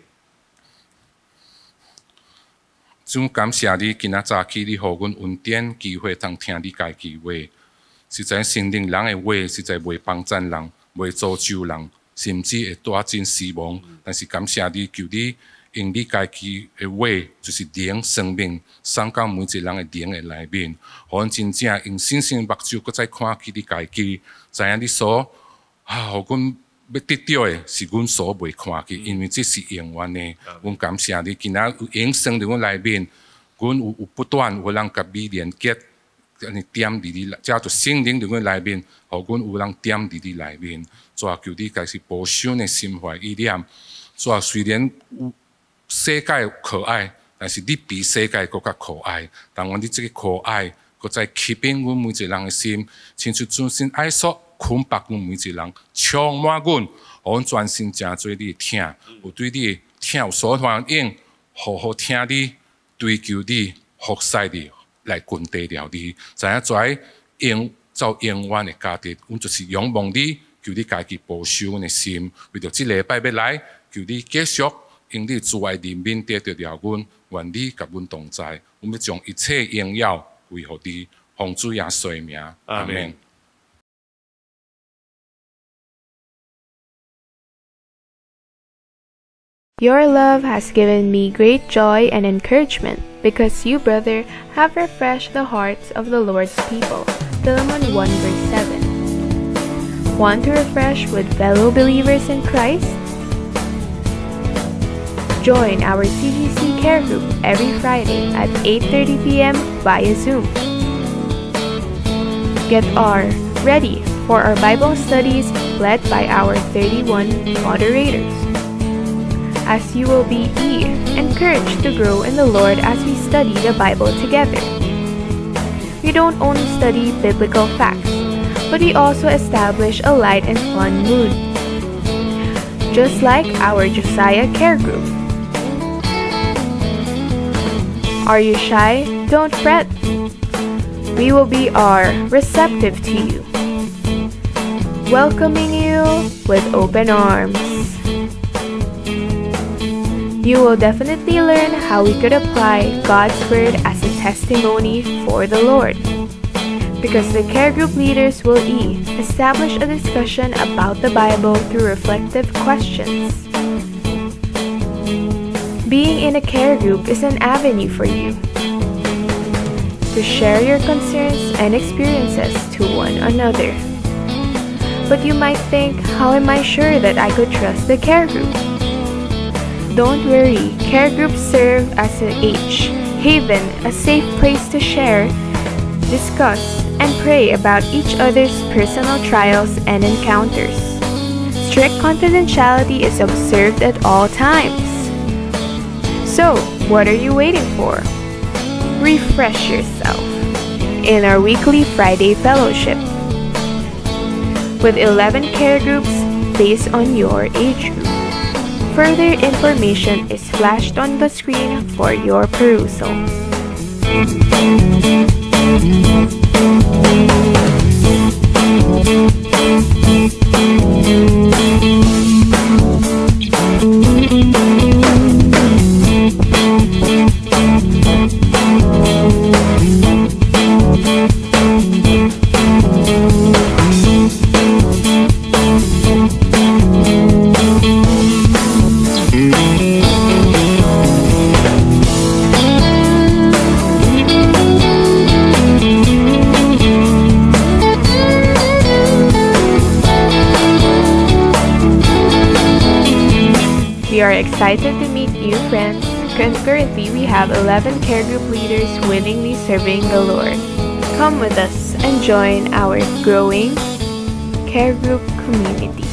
主感谢你，今仔早起你互阮恩典机会，通听你家己话。实在心灵人的话，实在袂帮赞人，袂造就人，甚至会带进死亡。但是感谢你，求你用你家己的话，就是灵生命，送到每一个人的灵的内面，互阮真正用信心的目睭，搁再看起你家己，知影你所啊，互阮要得到的是阮所未看去，因为这是永远的。阮感谢你，今仔有永生伫阮内面，阮有有不断有人甲你连接，安尼点伫你，加做圣灵伫阮内面，互阮有人点伫你内面。主啊，求你家是保守的心怀意念。主啊，虽然有世界可爱，但是你比世界更加可爱。但愿你这个可爱，搁再吸引阮每一个人的心，亲像专心爱所。捆绑阮每一个人，充满阮，互阮专心真做你的听，有对你的听有所反应，好好听你，追求你，服侍你，来grund地了你，知影跩永走永远的价值，阮就是仰望你，求你家己保守阮的心，为着即礼拜要来，求你继续用你慈爱怜悯得着了阮，愿你甲阮同在，阮要将一切荣耀归互你，奉主耶稣的名，阿门。
Your love has given me great joy and encouragement, because you, brother, have refreshed the hearts of the Lord's people. Philemon one verse seven. Want to refresh with fellow believers in Christ? Join our C G C Care Group every Friday at eight thirty p m via Zoom. Get our ready for our Bible studies led by our thirty-one moderators, as you will be e encouraged to grow in the Lord as we study the Bible together. We don't only study biblical facts, but we also establish a light and fun mood, just like our Josiah Care Group. Are you shy? Don't fret. We will be are receptive to you, welcoming you with open arms. You will definitely learn how we could apply God's Word as a testimony for the Lord, because the care group leaders will e establish a discussion about the Bible through reflective questions. Being in a care group is an avenue for you to share your concerns and experiences to one another. But you might think, how am I sure that I could trust the care group? Don't worry, care groups serve as a H, haven, a safe place to share, discuss, and pray about each other's personal trials and encounters. Strict confidentiality is observed at all times. So, what are you waiting for? Refresh yourself in our weekly Friday fellowship with eleven care groups based on your age group. Further information is flashed on the screen for your perusal. We are excited to meet new friends. Concurrently, we have eleven care group leaders willingly serving the Lord. Come with us and join our growing care group community.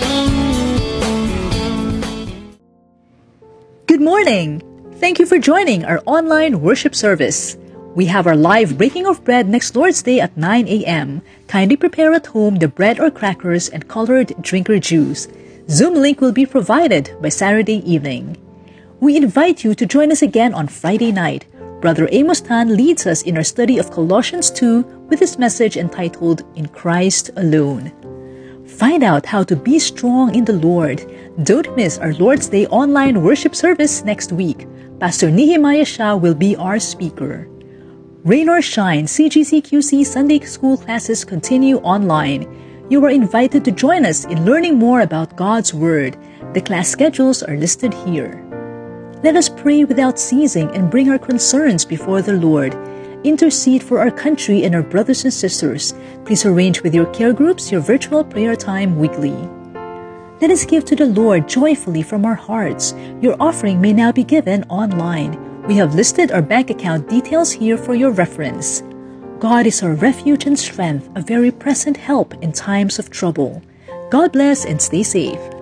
Good morning! Thank you for joining our online worship service. We have our live breaking of bread next Lord's Day at nine a m Kindly prepare at home the bread or crackers and colored drinker juice. Zoom link will be provided by Saturday evening. We invite you to join us again on Friday night. Brother Amos Tan leads us in our study of Colossians two with his message entitled In Christ Alone. Find out how to be strong in the Lord. Don't miss our Lord's Day online worship service next week. Pastor Nehemiah Shah will be our speaker. Rain or shine, C G C Q C Sunday school classes continue online. You are invited to join us in learning more about God's Word. The class schedules are listed here. Let us pray without ceasing and bring our concerns before the Lord. Intercede for our country and our brothers and sisters. Please arrange with your care groups your virtual prayer time weekly. Let us give to the Lord joyfully from our hearts. Your offering may now be given online. We have listed our bank account details here for your reference. God is our refuge and strength, a very present help in times of trouble. God bless and stay safe.